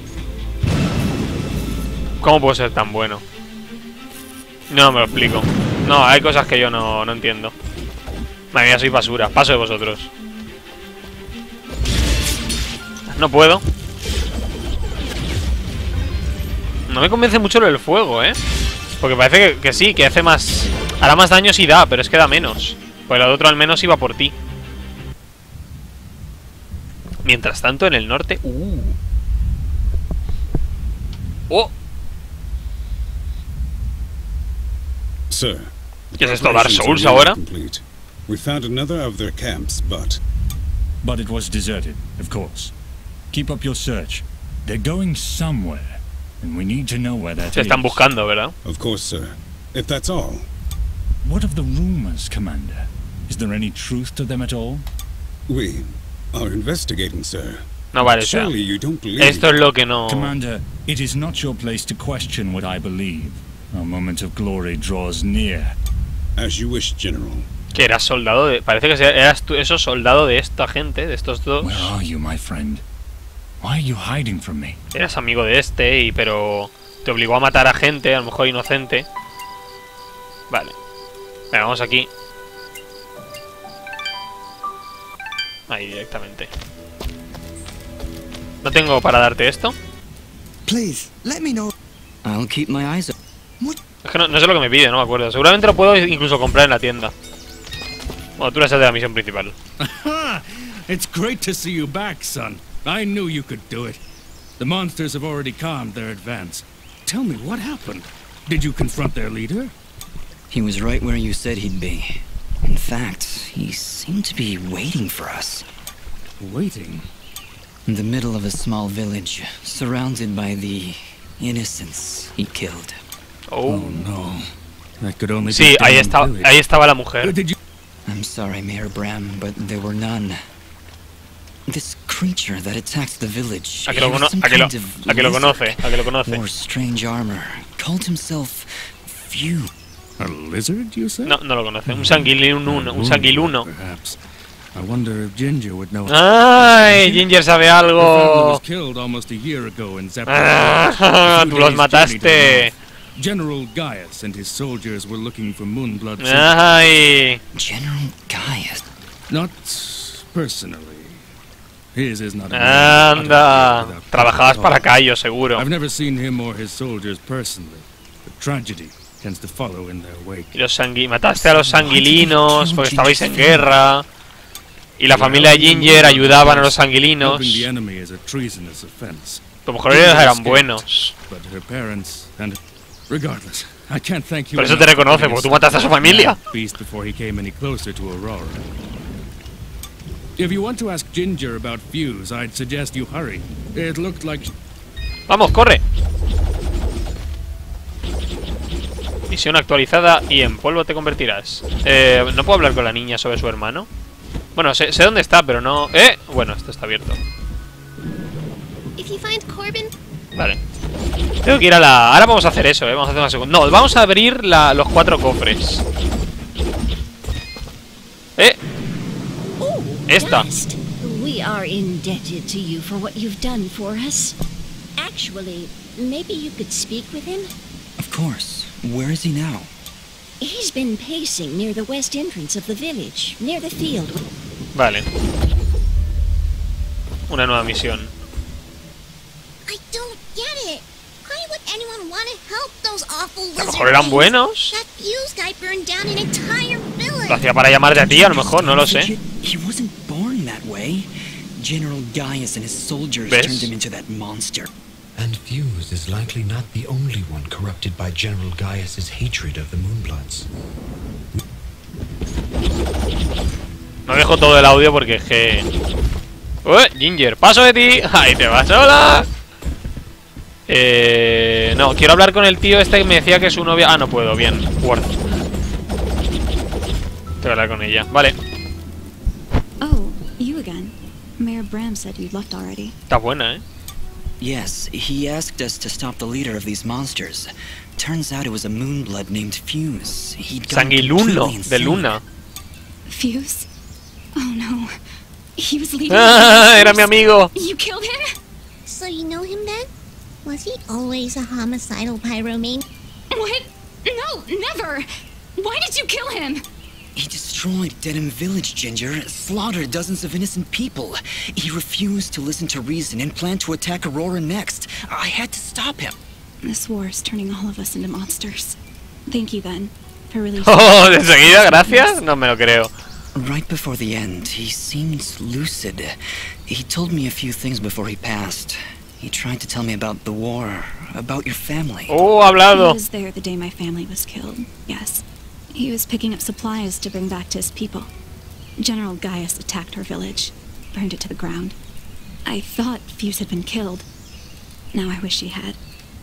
¿Cómo puedo ser tan bueno? No me lo explico. No, hay cosas que yo no, no entiendo. Madre mía, soy basura. Paso de vosotros. No puedo. No me convence mucho lo del fuego, ¿eh? Porque parece que, que sí, que hace más... hará más daño si da, pero es que da menos. Pues el otro al menos iba por ti. Mientras tanto, en el norte... Uh. ¡Oh! Sir, ¿Qué es esto? ¿Dark Souls ahora? We found another of their camps, but... But it was deserted, of course. Keep up your search. They're going somewhere, and we need to know where that is. Se están buscando, ¿verdad? Of course, sir. If that's all. What of the rumors, Commander? Is there any truth to them at all? We are investigating, sir. No vale, o sea, Surely you don't believe... esto es lo que no... Commander, it is not your place to question what I believe. Our moment of glory draws near. As you wish, General. Que eras soldado de... Parece que eras tú, eso, soldado de esta gente, de estos dos. Where are you, my friend? Why are you hiding from me? Eras amigo de este, y pero... te obligó a matar a gente, a lo mejor inocente. Vale. Venga, vamos aquí. Ahí directamente. ¿No tengo para darte esto? Please, let me know. I'll keep my eyes open. Es que no, no sé lo que me pide, no me acuerdo. Seguramente lo puedo incluso comprar en la tienda. Bueno, tú eres el de la misión principal. It's great to see you back, son. I knew you could do it. The monsters have already calmed their advance. Tell me, what happened? Did you confront their leader? He was right where you said he'd be. In fact, he seemed to be waiting for us. Waiting? In the middle of a small village, surrounded by the innocents he killed. Oh, Oh no. That could only sí, be ahí, Demon está, Village. ahí estaba la Uh, mujer. Did you... I'm sorry, Mayor Bram, but there were none. This creature that attacked the village. A que lo, he was cono some a que lo, kind of a que lo lizard, conoce, a que lo conoce. wore strange armor. Called himself Few. A lizard, you said? No, no lo conoce. Un sanguiluno, un sanguiluno. Perhaps. I wonder if Ginger would know. Ay, Ginger sabe Her family algo. was killed almost a year ago in Zeppelin. Ah, tú los mataste. General Gaius and his soldiers were looking for Moonblood. Ay. General Gaius. Not personally. His is not a Anda, trabajabas para Cayo, seguro. I've never seen him or his soldiers personally, but tragedy tends to follow in their wake. Y los sangui mataste a los sanguilinos porque estabais en guerra. Y la familia Ginger ayudaban a los sanguilinos. Helping the enemy is a treasonous offense. Tus mujeres eran buenos. But her parents and regardless, I can't thank you. Por eso te reconoce, porque tú mataste a su familia. Beast before he came any closer to Aurora. If you want to ask Ginger about Fuse, I'd suggest you hurry. It looked like... Vamos, corre. Misión actualizada y en polvo te convertirás. Eh, ¿no puedo hablar con la niña sobre su hermano? Bueno, sé, sé dónde está, pero no... ¡Eh! Bueno, esto está abierto. If you find Corbin... Vale. Tengo que ir a la... Ahora vamos a hacer eso, ¿eh? Vamos a hacer una segunda... No, vamos a abrir la... los cuatro cofres. ¡Eh! Esta. We are indebted to you for what you've done for us. Actually, maybe you could speak with him? Of course. Where is he now? He's been pacing near the west entrance of the village, near the field. Vale. Una nueva misión. I don't get it. Why would anyone want to help those awful A lo mejor eran buenos. That Fuse guy burned down an entire village. Lo hacía para llamarte a ti, a lo mejor, no lo sé. He wasn't born that way. General Gaius and his soldiers ¿Ves? turned him into that monster. And Fuse is likely not the only one corrupted by General Gaius's hatred of the Moonbloods. No dejo todo el audio porque es que... ¡Ué! Ginger, paso de ti. ¡Ahí te vas sola! Eh... No, quiero hablar con el tío este que me decía que su novia... Ah, no puedo, bien. Worth. Tengo que hablar con ella, vale. Oh, you again. Mayor Bram said you'd left already. Está buena, ¿eh? Yes, he asked us to stop the leader of these monsters. Turns out it was a Moonblood named Fuse. He'd gone Sanguiluno, completely de insane. Luna. Fuse? Oh no. He was leading... Ah, era mi amigo. You killed him? So you know him then? Was he always a homicidal pyromane? What? No, never! Why did you kill him? He destroyed Denham Village, Ginger, slaughtered dozens of innocent people. He refused to listen to reason and planned to attack Aurora next. I had to stop him. This war is turning all of us into monsters. Thank you then, for releasing... Oh, de seguida, gracias. No me lo creo. Right before the end, he seemed lucid. He told me a few things before he passed. He tried to tell me about the war, about your family. Oh, hablado. He was there the day my family was killed, yes. He was picking up supplies to bring back to his people. General Gaius attacked our village, burned it to the ground. I thought Fuse had been killed. Now I wish he had.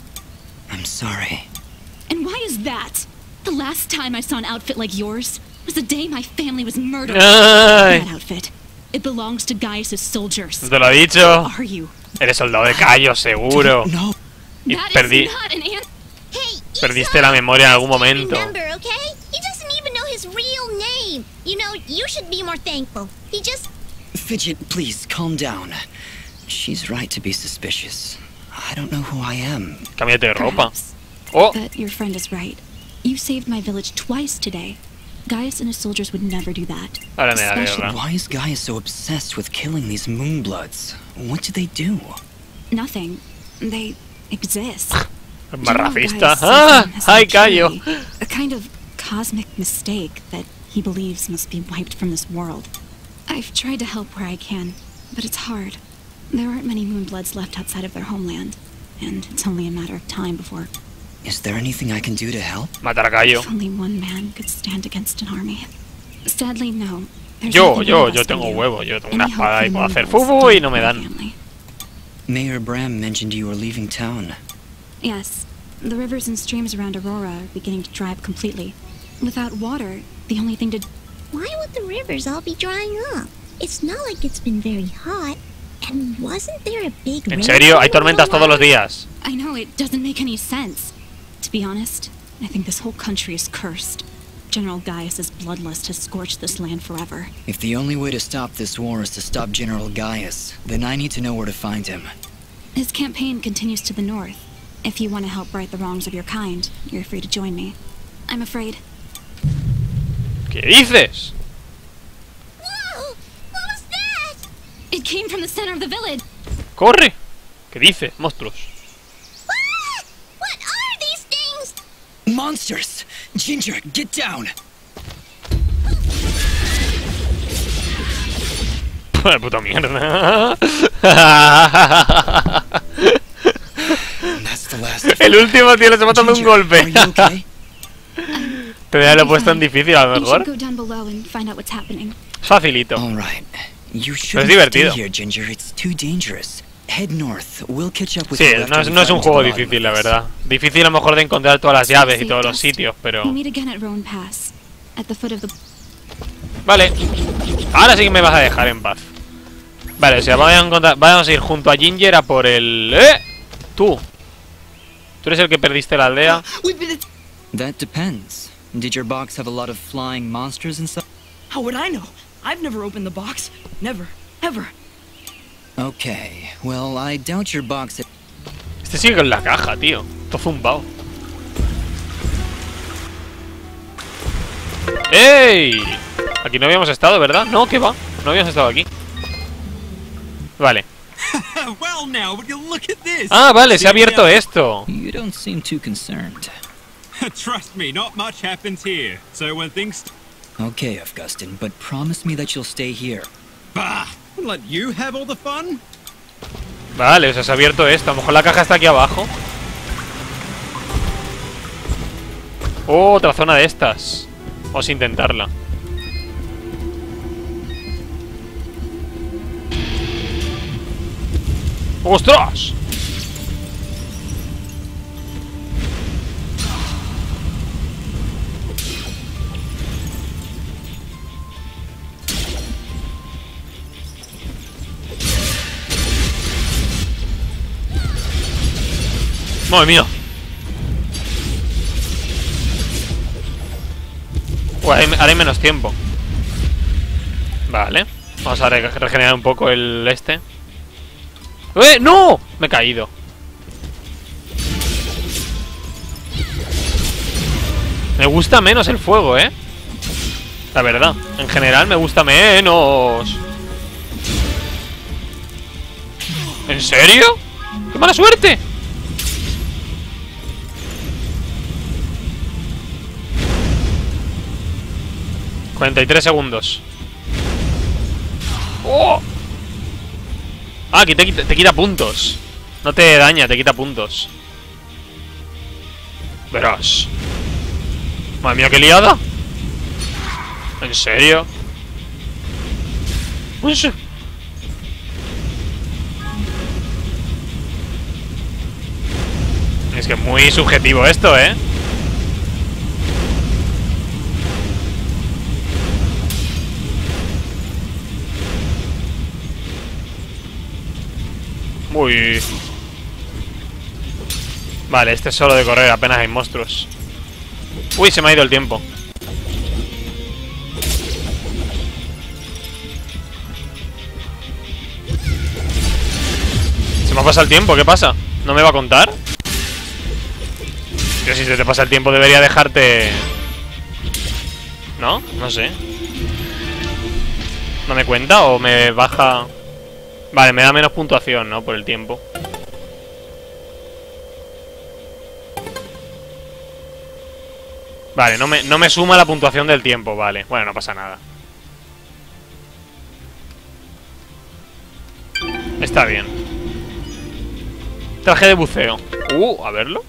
I'm sorry. And why is that? The last time I saw an outfit like yours was the day my family was murdered. Ay. That outfit. It belongs to Gaius' soldiers. Te lo he dicho. Who are you? Eres soldado de Cayo, seguro. No. Y That perdí... is not an answer. Hey, Perdiste la memoria en algún momento. remember, okay? He doesn't even know his real name. You know, you should be more thankful. He just... Fidget, please, calm down. She's right to be suspicious. I don't know who I am. Cámbiate de ropa. Perhaps. Oh, But your friend is right. You saved my village twice today. Gaius and his soldiers would never do that. ahora me da Especially- guerra. Why is Gaius so obsessed with killing these Moonbloods? What do they do? Nothing. They exist. Más General racista. Gaius sees Ah, them as ay, an Cayo. opportunity, a kind of cosmic mistake that he believes must be wiped from this world. I've tried to help where I can, but it's hard. There aren't many Moonbloods left outside of their homeland, and it's only a matter of time before... Is there anything I can do to help? Matar a Cayo. If only one man could stand against an army. Sadly, no. There's Yo, nothing yo, one of yo us can tengo do. huevo. Yo tengo Any una help espada y from puedo the hacer Moonbloods fufu y no me my dan. family. Mayor Bram mentioned you were leaving town. Yes, the rivers and streams around Aurora are beginning to dry up completely. Without water, the only thing to... Why would the rivers all be drying up? It's not like it's been very hot. And wasn't there a big... En serio, hay rainstorm tormentas going todos los on? días. I know it doesn't make any sense. To be honest, I think this whole country is cursed. General Gaius' bloodlust has scorched this land forever. If the only way to stop this war is to stop General Gaius, then I need to know where to find him. His campaign continues to the north. If you want to help right the wrongs of your kind, you're free to join me. I'm afraid. ¿Qué dices? Whoa! What was It came from the center of the village. ¡Corre! ¿Qué dice? Monstruos. Ah! What are these things? Monsters! Ginger, get down! Puta mierda. That's the last. El último, tío, le está matando un golpe. Are you okay? Te voy a lo puesto en difícil, a lo You mejor. should go down below and find out what's happening. Facilito. All right. You Pero es shouldn't divertido. stay here, Ginger. It's too dangerous. Head north. We'll catch up with Sí, you no after es, we no es un find the juego bottom difícil, la of this. verdad. Difícil a lo mejor de encontrar todas las llaves y todos los sitios, pero... We'll meet again at Rowan Pass, at the foot of the... Vale. Ahora sí que me vas a dejar en paz. Vale, o sea, vamos a, encontrar, vamos a ir junto a Ginger a por el... ¡Eh! Tú. Tú eres el que perdiste la aldea. That depends. Did your box have a lot of flying monsters inside? How would I know? I've never opened the box. Never. Ever. Okay. Well, I doubt your box. Este sigue con la caja, tío. Todo zumbao. ¡Ey! Aquí no habíamos estado, ¿verdad? No, ¿qué va? No habíamos estado aquí. Vale. Well, now, would you look at this? Ah, vale, se ha abierto esto. You don't seem too concerned. Trust me, not much happens here. So when things... Okay, Augustin, but promise me that you'll stay here. Bah! Let you have all the fun? Vale, o sea, se ha abierto esto. A lo mejor la caja está aquí abajo. Oh, otra zona de estas. Vamos a intentarla. ¡Ostras! ¡Madre mía! Pues ahora hay menos tiempo. Vale. Vamos a re regenerar un poco el este. ¡Eh! ¡No! Me he caído. Me gusta menos el fuego, ¿eh? La verdad. En general me gusta menos. ¿En serio? ¡Qué mala suerte! cuarenta y tres segundos. ¡Oh! Ah, que te quita, te quita puntos. No te daña, te quita puntos. Verás. Madre mía, qué liada. ¿En serio? Pues... Es que es muy subjetivo esto, ¿eh? Uy. Vale, este es solo de correr, apenas hay monstruos. Uy, se me ha ido el tiempo. Se me ha pasado el tiempo, ¿qué pasa? ¿No me va a contar? Pero si se te pasa el tiempo debería dejarte... ¿No? No sé. ¿No me cuenta o me baja...? Vale, me da menos puntuación, ¿no? Por el tiempo. Vale, no me, no me suma la puntuación del tiempo, vale. Bueno, no pasa nada. Está bien. Traje de buceo. Uh, a verlo.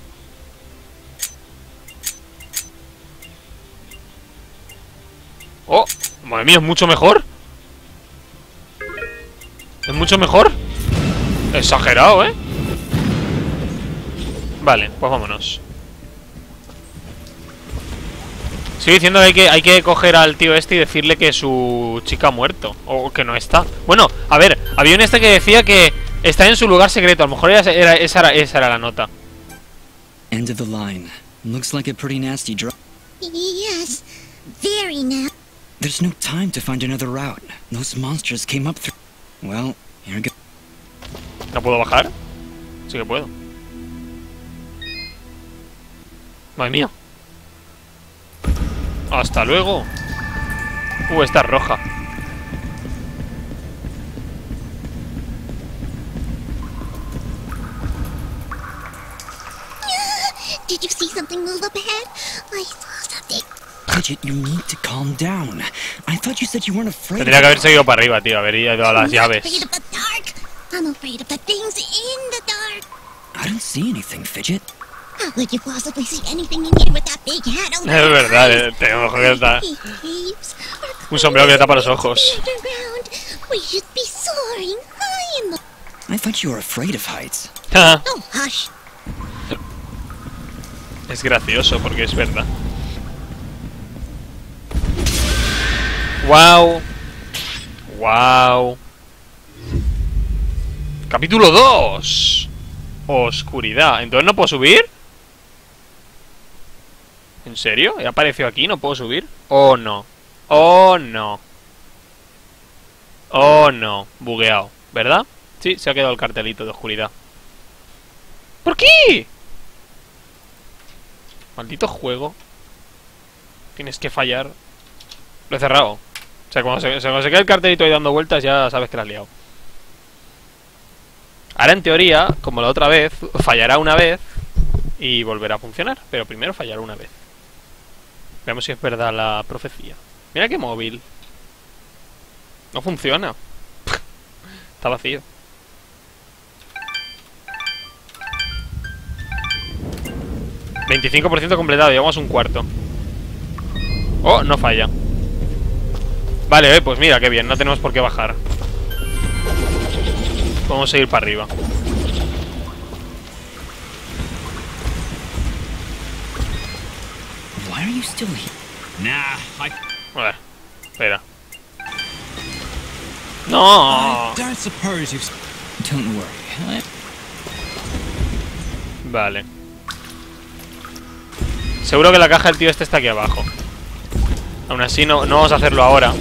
Oh, madre mía, es mucho mejor. Es mucho mejor. Exagerado, ¿eh? Vale, pues vámonos. Sigo diciendo que hay que, hay que coger al tío este y decirle que su chica ha muerto. O que no está. Bueno, a ver, había un este que decía que está en su lugar secreto. A lo mejor era, era, esa, era, esa era la nota. End of the line. Looks like a pretty nasty drop. Yes, very now. There's no time to find another route. Those monsters came up through... Well, here go. ¿No puedo bajar? Sí que puedo. Madre mía. Hasta luego. Uh, esta es roja. Did you see something move up ahead? I saw something. Fidget, you need to calm down. I thought you said you weren't afraid. Tendría que haber seguido para arriba, tío. Haber ido a las llaves. I'm afraid of the dark. I'm afraid of the things in the dark. I don't see anything, Fidget. How could you possibly see anything in here with that big hat over Es your verdad, eyes? eh, tengo ojo que está. Caves are Un sombrero que le tapa los ojos. underground. We should be soaring high in the... I thought you were afraid of heights. Ah, Oh, hush. es gracioso porque es verdad. Wow. Wow. Capítulo dos. Oscuridad. ¿Entonces no puedo subir? ¿En serio? ¿He aparecido aquí? ¿No puedo subir? Oh, no. Oh, no. Oh, no. Bugueado. ¿Verdad? Sí, se ha quedado el cartelito de oscuridad. ¿Por qué? Maldito juego. Tienes que fallar. Lo he cerrado. O sea, cuando se, cuando se queda el cartelito ahí dando vueltas, ya sabes que la has liado. Ahora, en teoría, como la otra vez, fallará una vez y volverá a funcionar. Pero primero fallará una vez. Veamos si es verdad la profecía. Mira qué móvil. No funciona. Está vacío. veinticinco por ciento completado, llevamos un cuarto. Oh, no falla. Vale, eh, pues mira, qué bien, no tenemos por qué bajar. Podemos seguir para arriba. Why are you still here? Nah, I... A ver, espera. No. I don't suppose you've... Don't worry. I... Vale. Seguro que la caja del tío este está aquí abajo. Aún así no, no vamos a hacerlo ahora.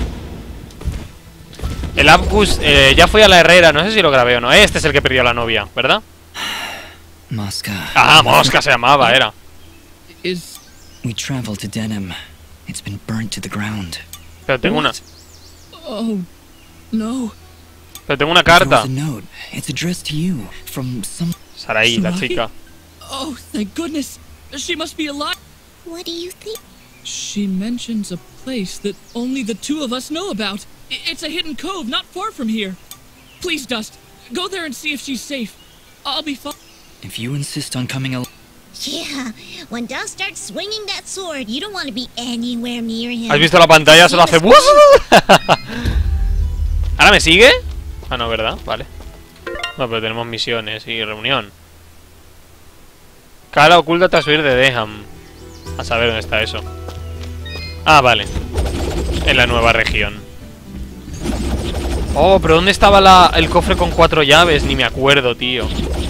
El Abgus eh, ya fui a la herrera. No sé si lo grabé o no. Este es el que perdió a la novia, ¿verdad? Mosca. Ah, Mosca se llamaba, era. Is... We traveled to Denim. It's been burnt to the ground. Pero tengo una... Oh, no. Pero tengo una carta. There was a note. It's addressed to you from some... Sarai, la Sarai? chica. Oh, thank goodness. She must be alive. What do you think? She mentions a place that only the two of us know about. I- It's a hidden cove not far from here. Please, Dust, go there and see if she's safe. I'll be fine. If you insist on coming along... Yeah, when Dust starts swinging that sword, you don't want to be anywhere near him. ¿Has visto la pantalla? Solo hace... ¿Ahora me sigue? Ah, no, ¿verdad? Vale. No, pero tenemos misiones y reunión. Cala oculta tras huir de Deham. A saber dónde está eso. Ah, vale. En la nueva región. Oh, pero ¿dónde estaba la, el cofre con cuatro llaves? Ni me acuerdo, tío.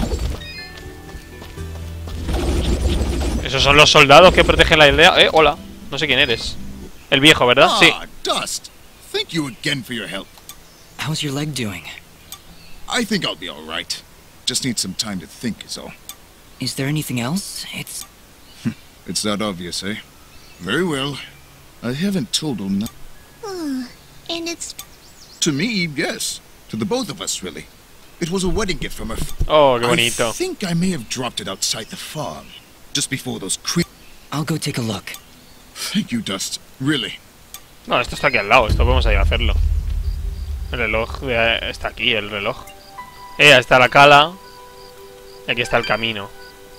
Esos son los soldados que protegen la aldea. Eh, hola. No sé quién eres. El viejo, ¿verdad? Sí. Ah, Dust. Thank you again for your help. How's your leg doing? I think I'll be all right. Just need some time to think is all. Is there anything else? It's... It's that obvious, eh? Very well. I haven't told him no- Oh, and it's... To me, yes. To the both of us, really. It was a wedding gift from her f- Oh, qué bonito. I think I may have dropped it outside the farm. Just before those cre- I'll go take a look. Thank you, Dust. Really. No, esto está aquí al lado. Esto podemos ir a hacerlo. El reloj de- está aquí, el reloj. Eh, ahí está la cala. Y aquí está el camino.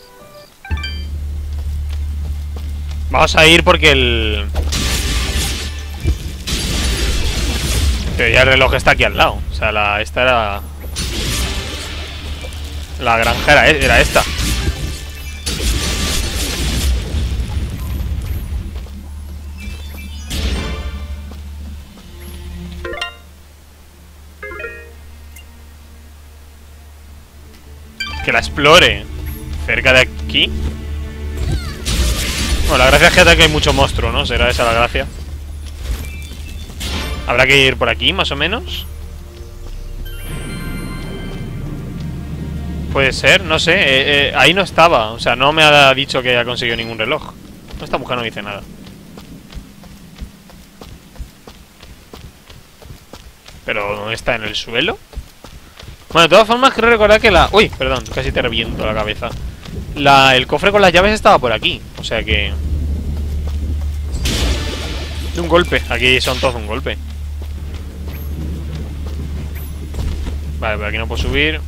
Vamos a ir porque el... Pero ya el reloj está aquí al lado. O sea, la, esta era... La granja era, era esta. Que la explore. Cerca de aquí. Bueno, la gracia es que aquí hay mucho monstruo, ¿no? Será esa la gracia. Habrá que ir por aquí, más o menos. Puede ser, no sé. Eh, eh, ahí no estaba. O sea, no me ha dicho que haya conseguido ningún reloj. Esta mujer no dice nada. Pero ¿dónde está? ¿En el suelo? Bueno, de todas formas, quiero recordar que la... Uy, perdón, casi te reviento la cabeza. La, el cofre con las llaves estaba por aquí. O sea que... De un golpe. Aquí son todos de un golpe. Vale, por aquí no puedo subir.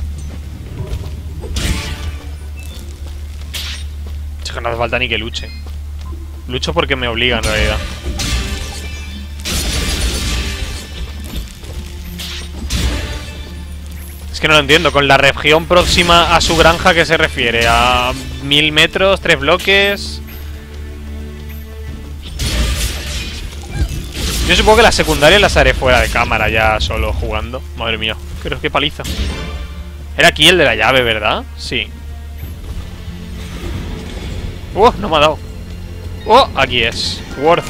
Es que no hace falta ni que luche. Lucho porque me obliga en realidad. Es que no lo entiendo. Con la región próxima a su granja, ¿qué se refiere? ¿A mil metros? ¿Tres bloques? Yo supongo que las secundarias las haré fuera de cámara ya solo jugando. Madre mía, creo que paliza. Era aquí el de la llave, ¿verdad? Sí. Uh, no me ha dado. Oh, aquí es. Worth.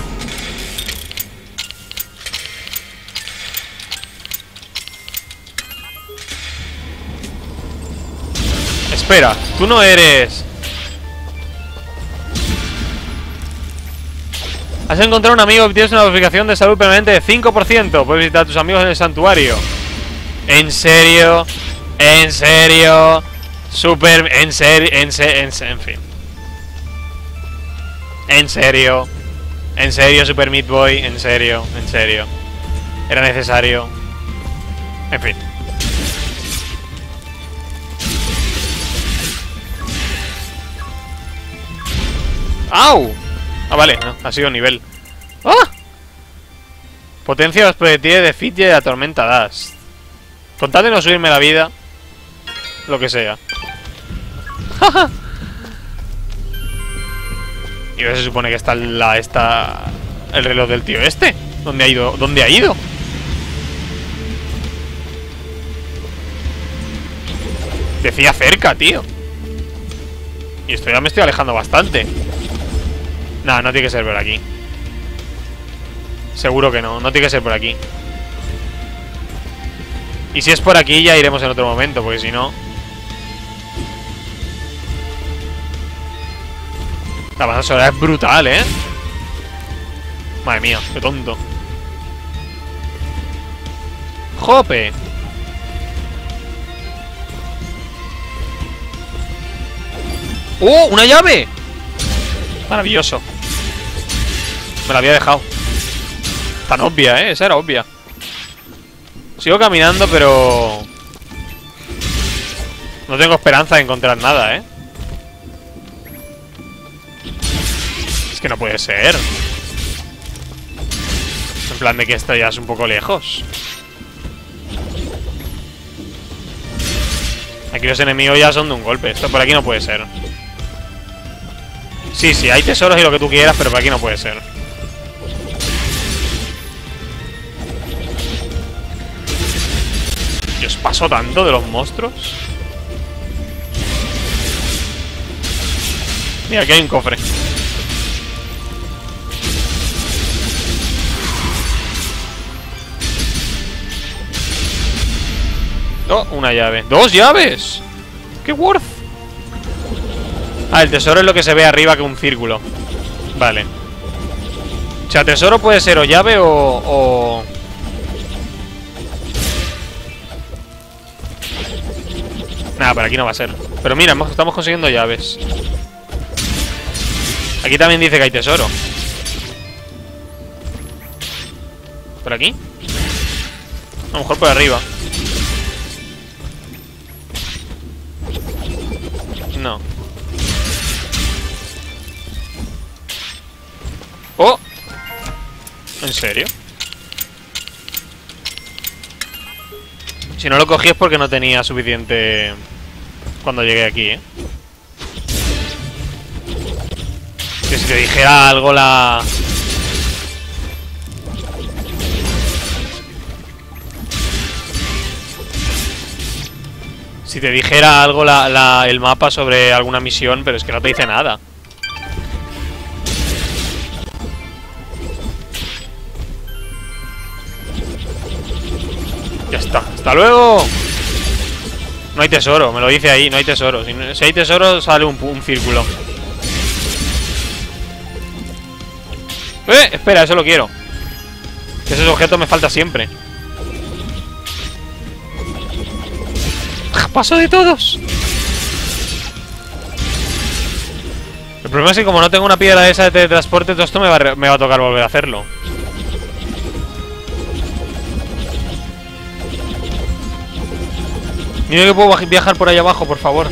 Espera, tú no eres... Has encontrado un amigo que tienes una bonificación de salud permanente de cinco por ciento. Puedes visitar a tus amigos en el santuario. ¿En serio? ¿En serio? Super... En serio... En serio... En, en fin. En serio. En serio, Super Meat Boy. En serio. En serio. Era necesario. En fin. ¡Au! Ah, vale, no, ha sido nivel. ¡Ah! Potencia los proyectiles de Fidget de la tormenta Dust. Con tal de no subirme la vida. Lo que sea. Y ahora se supone que está la esta el reloj del tío este. ¿Dónde ha ido? ¿Dónde ha ido? Decía cerca, tío. Y esto ya me estoy alejando bastante. Nah, no tiene que ser por aquí. Seguro que no, no tiene que ser por aquí. Y si es por aquí ya iremos en otro momento, porque si no... La banda sonora es brutal, ¿eh? Madre mía, qué tonto. ¡Jope! ¡Oh! ¡Una llave! Maravilloso. Me la había dejado. Tan obvia, ¿eh? Esa era obvia. Sigo caminando, pero... No tengo esperanza de encontrar nada, ¿eh? Es que no puede ser. En plan de que esto ya es un poco lejos. Aquí los enemigos ya son de un golpe. Esto por aquí no puede ser. Sí, sí, hay tesoros y lo que tú quieras, pero por aquí no puede ser. Dios, paso tanto de los monstruos. Mira, aquí hay un cofre. Oh, una llave. ¡Dos llaves! ¡Qué worth! Ah, el tesoro es lo que se ve arriba que un círculo. Vale. O sea, tesoro puede ser o llave o... o... Nada, por aquí no va a ser. Pero mira, estamos consiguiendo llaves. Aquí también dice que hay tesoro. ¿Por aquí? A lo mejor por arriba. No. ¡Oh! ¿En serio? Si no lo cogí es porque no tenía suficiente cuando llegué aquí, ¿eh? Que si te dijera algo la... Si te dijera algo la, la, el mapa sobre alguna misión, pero es que no te dice nada. Ya está, hasta luego. No hay tesoro, me lo dice ahí, no hay tesoro. Si, si hay tesoro sale un, un círculo. Eh, espera, eso lo quiero. Que esos objetos me falta siempre. Paso de todos. El problema es que como no tengo una piedra esa de teletransporte, todo esto me va, a, me va a tocar volver a hacerlo. Dime que puedo viajar por ahí abajo, por favor.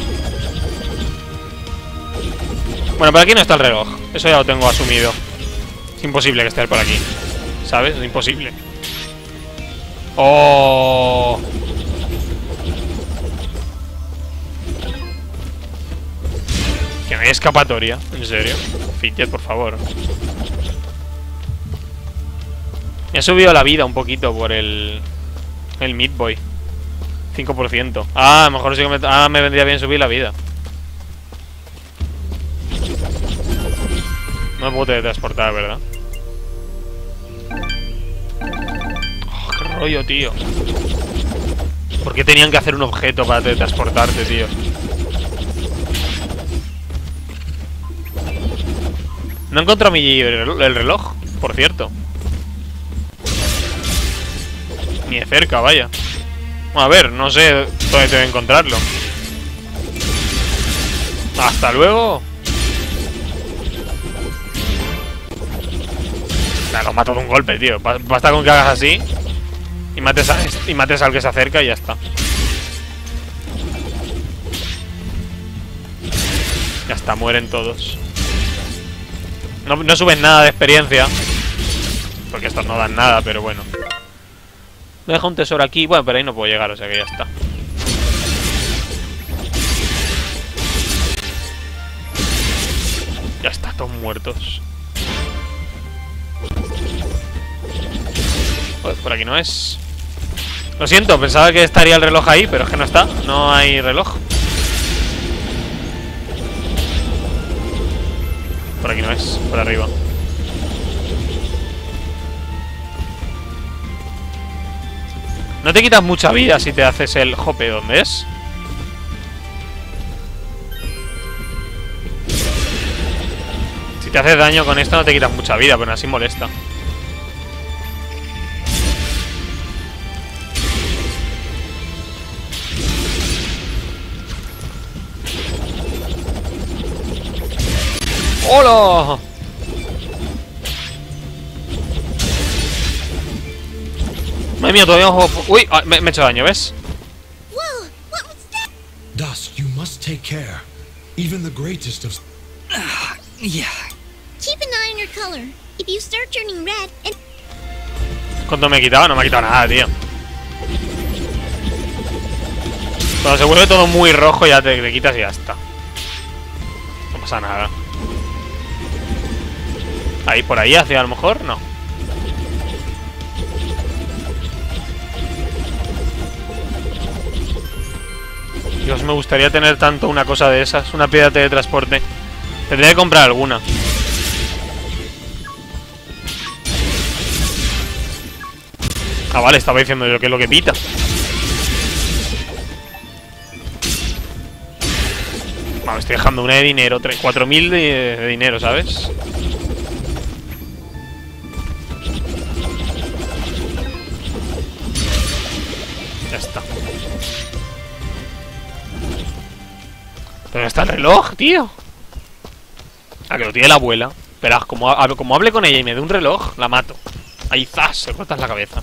Bueno, por aquí no está el reloj. Eso ya lo tengo asumido. Es imposible que esté por aquí, ¿sabes? Es imposible. ¡Oh! Que no hay escapatoria, en serio. Fidget, por favor. Me ha subido la vida un poquito por el... El Meat Boy. cinco por ciento. Ah, a lo mejor sí que me... Ah, me vendría bien subir la vida. No me puedo teletransportar, ¿verdad? Oh, qué rollo, tío. ¿Por qué tenían que hacer un objeto para teletransportarte, tío? No he encontrado mi el reloj, por cierto. Ni de cerca, vaya. A ver, no sé dónde tengo que encontrarlo. Hasta luego. Nah, lo mato de un golpe, tío. Basta con que hagas así y mates, a, y mates al que se acerca y ya está. Ya está, mueren todos. No, no suben nada de experiencia, porque estos no dan nada, pero bueno. Me deja un tesoro aquí. Bueno, pero ahí no puedo llegar, o sea que ya está. Ya está, todos muertos. Joder, por aquí no es. Lo siento, pensaba que estaría el reloj ahí, pero es que no está. No hay reloj. Por aquí no es, por arriba. No te quitas mucha vida si te haces el jope. ¿Dónde es? Si te haces daño con esto no te quitas mucha vida, pero así molesta. ¡Hola! Madre mía, todavía no juego... Uy, me, me he hecho daño, ¿ves? Dusk, you must take care. Even the greatest of... Uh, yeah. Keep an eye on your color. If you start turning red and... ¿Cuánto me he quitado? No me ha quitado nada, tío. Cuando se vuelve todo muy rojo ya te, te quitas y ya está. No pasa nada. Ahí, por ahí, hacia a lo mejor, no. Dios, me gustaría tener tanto una cosa de esas. Una piedra de teletransporte. Tendría que comprar alguna. Ah, vale, estaba diciendo yo que es lo que pita. Vale, estoy dejando una de dinero. cuatro mil de, de dinero, ¿sabes? Ya está. ¿Dónde está el reloj, tío? Ah, que lo tiene la abuela. Esperad, como, a, como hable con ella y me dé un reloj, la mato. Ahí, zas, se cortas la cabeza.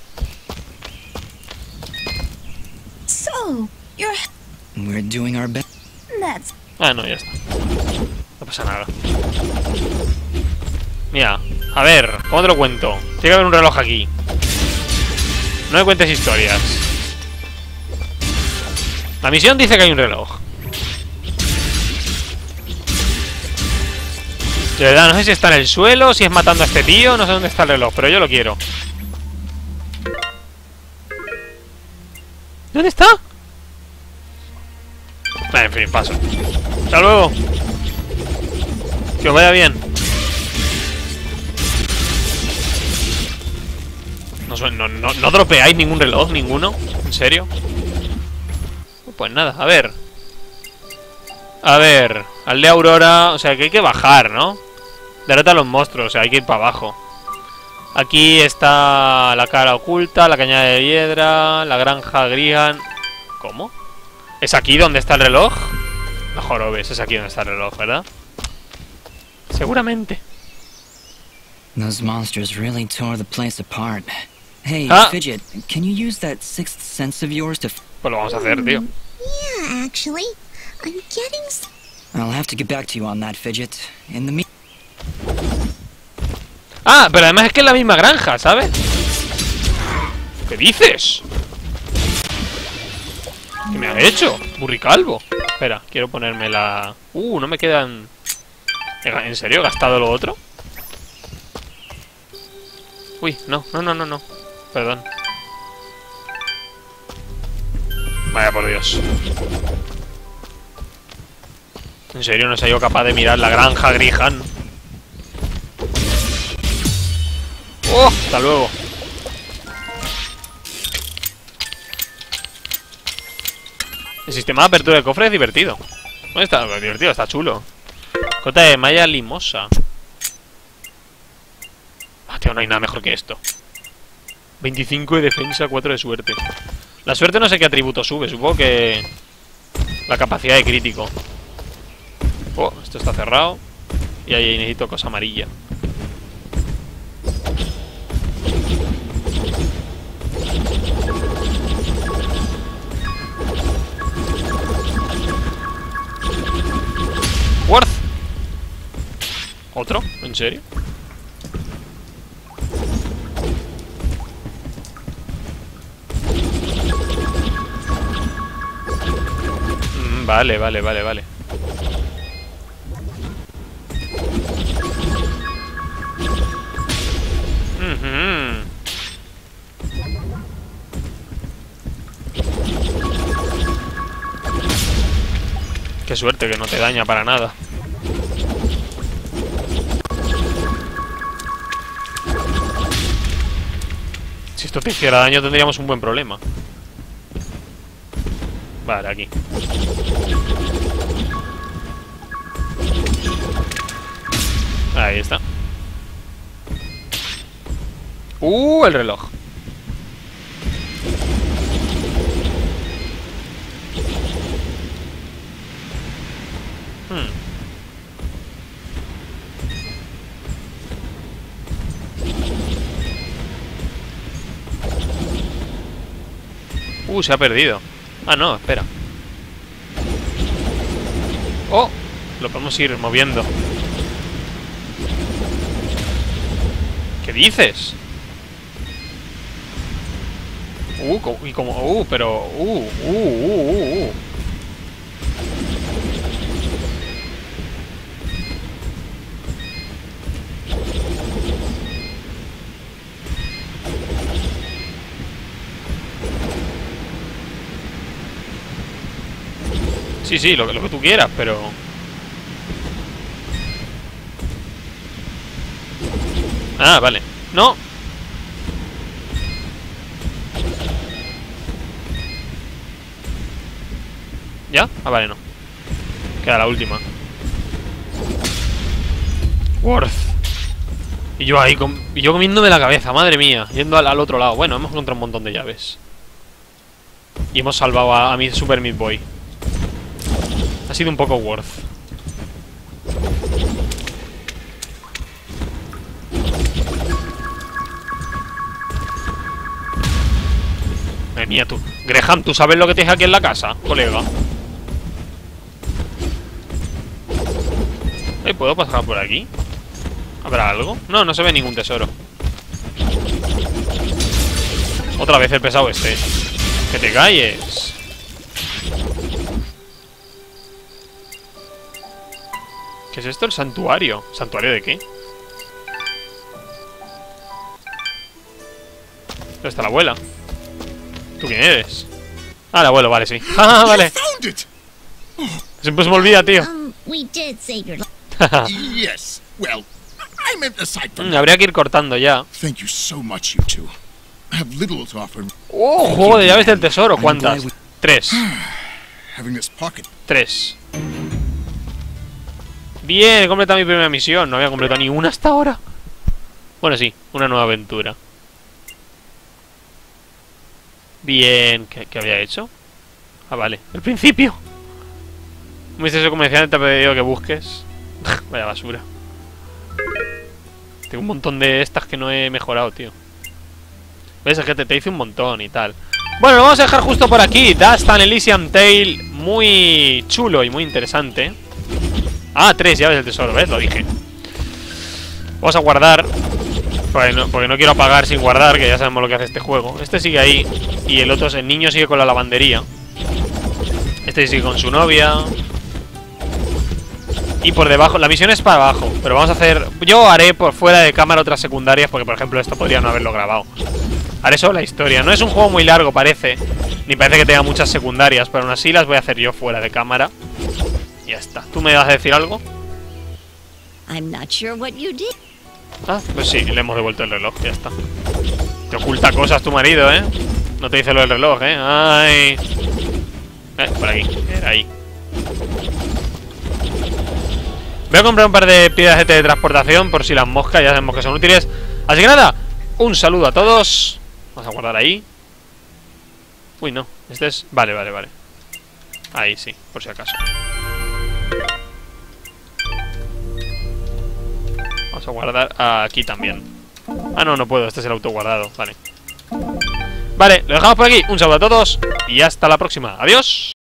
So, you're... We're doing our best. That's... Ah, no, ya está. No pasa nada. Mira, a ver, ¿cómo te lo cuento? Tiene que haber un reloj aquí. No me cuentes historias. La misión dice que hay un reloj. De verdad, no sé si está en el suelo, si es matando a este tío, no sé dónde está el reloj, pero yo lo quiero. ¿Dónde está? Vale, en fin, paso. Hasta luego. Que os vaya bien. No, no, no, no dropeáis ningún reloj, ninguno. ¿En serio? Pues nada, a ver. A ver, aldea Aurora. O sea que hay que bajar, ¿no? Derrota a los monstruos, o sea, hay que ir para abajo. Aquí está la cara oculta, la cañada de piedra, la granja Grigan. ¿Cómo? ¿Es aquí donde está el reloj? No jorobes, es aquí donde está el reloj, ¿verdad? Seguramente. Those monsters really tore the place apart. Hey, Ah. Fidget, can you use that sixth sense of yours to... Pues lo vamos a hacer, tío. Yeah, actually, I'm getting... s- I'll have to get back to you on that, Fidget. In the me... Ah, pero además es que es la misma granja, ¿sabes? ¿Qué dices? ¿Qué me has hecho? Burricalvo. Espera, quiero ponerme la... Uh, no me quedan... ¿En serio he gastado lo otro? Uy, no, no, no, no, no. Perdón. Vaya por Dios. ¿En serio no he sido capaz de mirar la granja Grihan? ¡Oh! Hasta luego. El sistema de apertura de cofre es divertido. No está divertido, está chulo. Cota de malla limosa. Ah, tío, no hay nada mejor que esto. veinticinco de defensa, cuatro de suerte. La suerte no sé qué atributo sube. Supongo que... la capacidad de crítico. Oh, esto está cerrado. Y ahí necesito cosa amarilla. Worth. ¿Otro? ¿En serio? Mm, vale, vale, vale, vale. Mm-hmm. Qué suerte que no te daña para nada. Si esto te hiciera daño tendríamos un buen problema. Vale, aquí. Ahí está. Uh, el reloj. Hmm. Uh, se ha perdido. Ah, no, espera. Oh, lo podemos ir moviendo. ¿Qué dices? Uh, co- y como... Uh, pero... Uh, uh, uh, uh, uh. Sí, sí, lo, lo que tú quieras, pero... Ah, vale. ¡No! ¿Ya? Ah, vale, no. Queda la última. Worth. Y yo ahí, com y yo comiéndome la cabeza, madre mía. Yendo al, al otro lado. Bueno, hemos encontrado un montón de llaves. Y hemos salvado a, a mi Super Meat Boy. Ha sido un poco Worth. Madre mía, tú. Graham, ¿tú sabes lo que tienes aquí en la casa, colega? ¿Eh, ¿Puedo pasar por aquí? ¿Habrá algo? No, no se ve ningún tesoro. Otra vez el pesado este. ¡Que te calles! ¿Qué es esto? El santuario. ¿Santuario de qué? ¿Dónde está la abuela? ¿Tú quién eres? Ah, el abuelo, vale, sí. Ah, vale. Siempre se me olvida, tío. Um, we did save your life. Yes. Well, I meant aside from Mm, habría que ir cortando ya. Thank you so much, you two. I have little to offer. ¡Oh, juego de llaves del tesoro! ¿Cuántas? Tres. Having this pocket. Tres. Bien, he completado mi primera misión. No había completado ni una hasta ahora. Bueno, sí, una nueva aventura. Bien, ¿qué, qué había hecho? Ah, vale, el principio. Un misterioso comerciante te ha pedido que busques. Vaya basura. Tengo un montón de estas que no he mejorado, tío. ¿Ves? Es que te, te hice un montón y tal. Bueno, lo vamos a dejar justo por aquí. Dust and Elysian Tale. Muy chulo y muy interesante. Ah, tres llaves del tesoro, ¿ves? Lo dije. Vamos a guardar. Porque no, porque no quiero apagar sin guardar, que ya sabemos lo que hace este juego. Este sigue ahí. Y el otro, el niño sigue con la lavandería. Este sigue con su novia. Y por debajo, la misión es para abajo. Pero vamos a hacer, yo haré por fuera de cámara otras secundarias. Porque por ejemplo esto podría no haberlo grabado. Haré solo la historia, no es un juego muy largo parece. Ni parece que tenga muchas secundarias. Pero aún así las voy a hacer yo fuera de cámara. Y ya está, ¿tú me vas a decir algo? I'm not sure what you did. Ah, pues sí, le hemos devuelto el reloj, ya está. Te oculta cosas tu marido, ¿eh? No te dice lo del reloj, ¿eh? Ay. Eh, por aquí, era ahí. Voy a comprar un par de piedras de teletransportación por si las moscas ya sabemos que son útiles. Así que nada, un saludo a todos. Vamos a guardar ahí. Uy, no, este es... Vale, vale, vale. Ahí sí, por si acaso. Vamos a guardar aquí también. Ah, no, no puedo, este es el autoguardado. Vale. Vale, lo dejamos por aquí. Un saludo a todos y hasta la próxima. Adiós.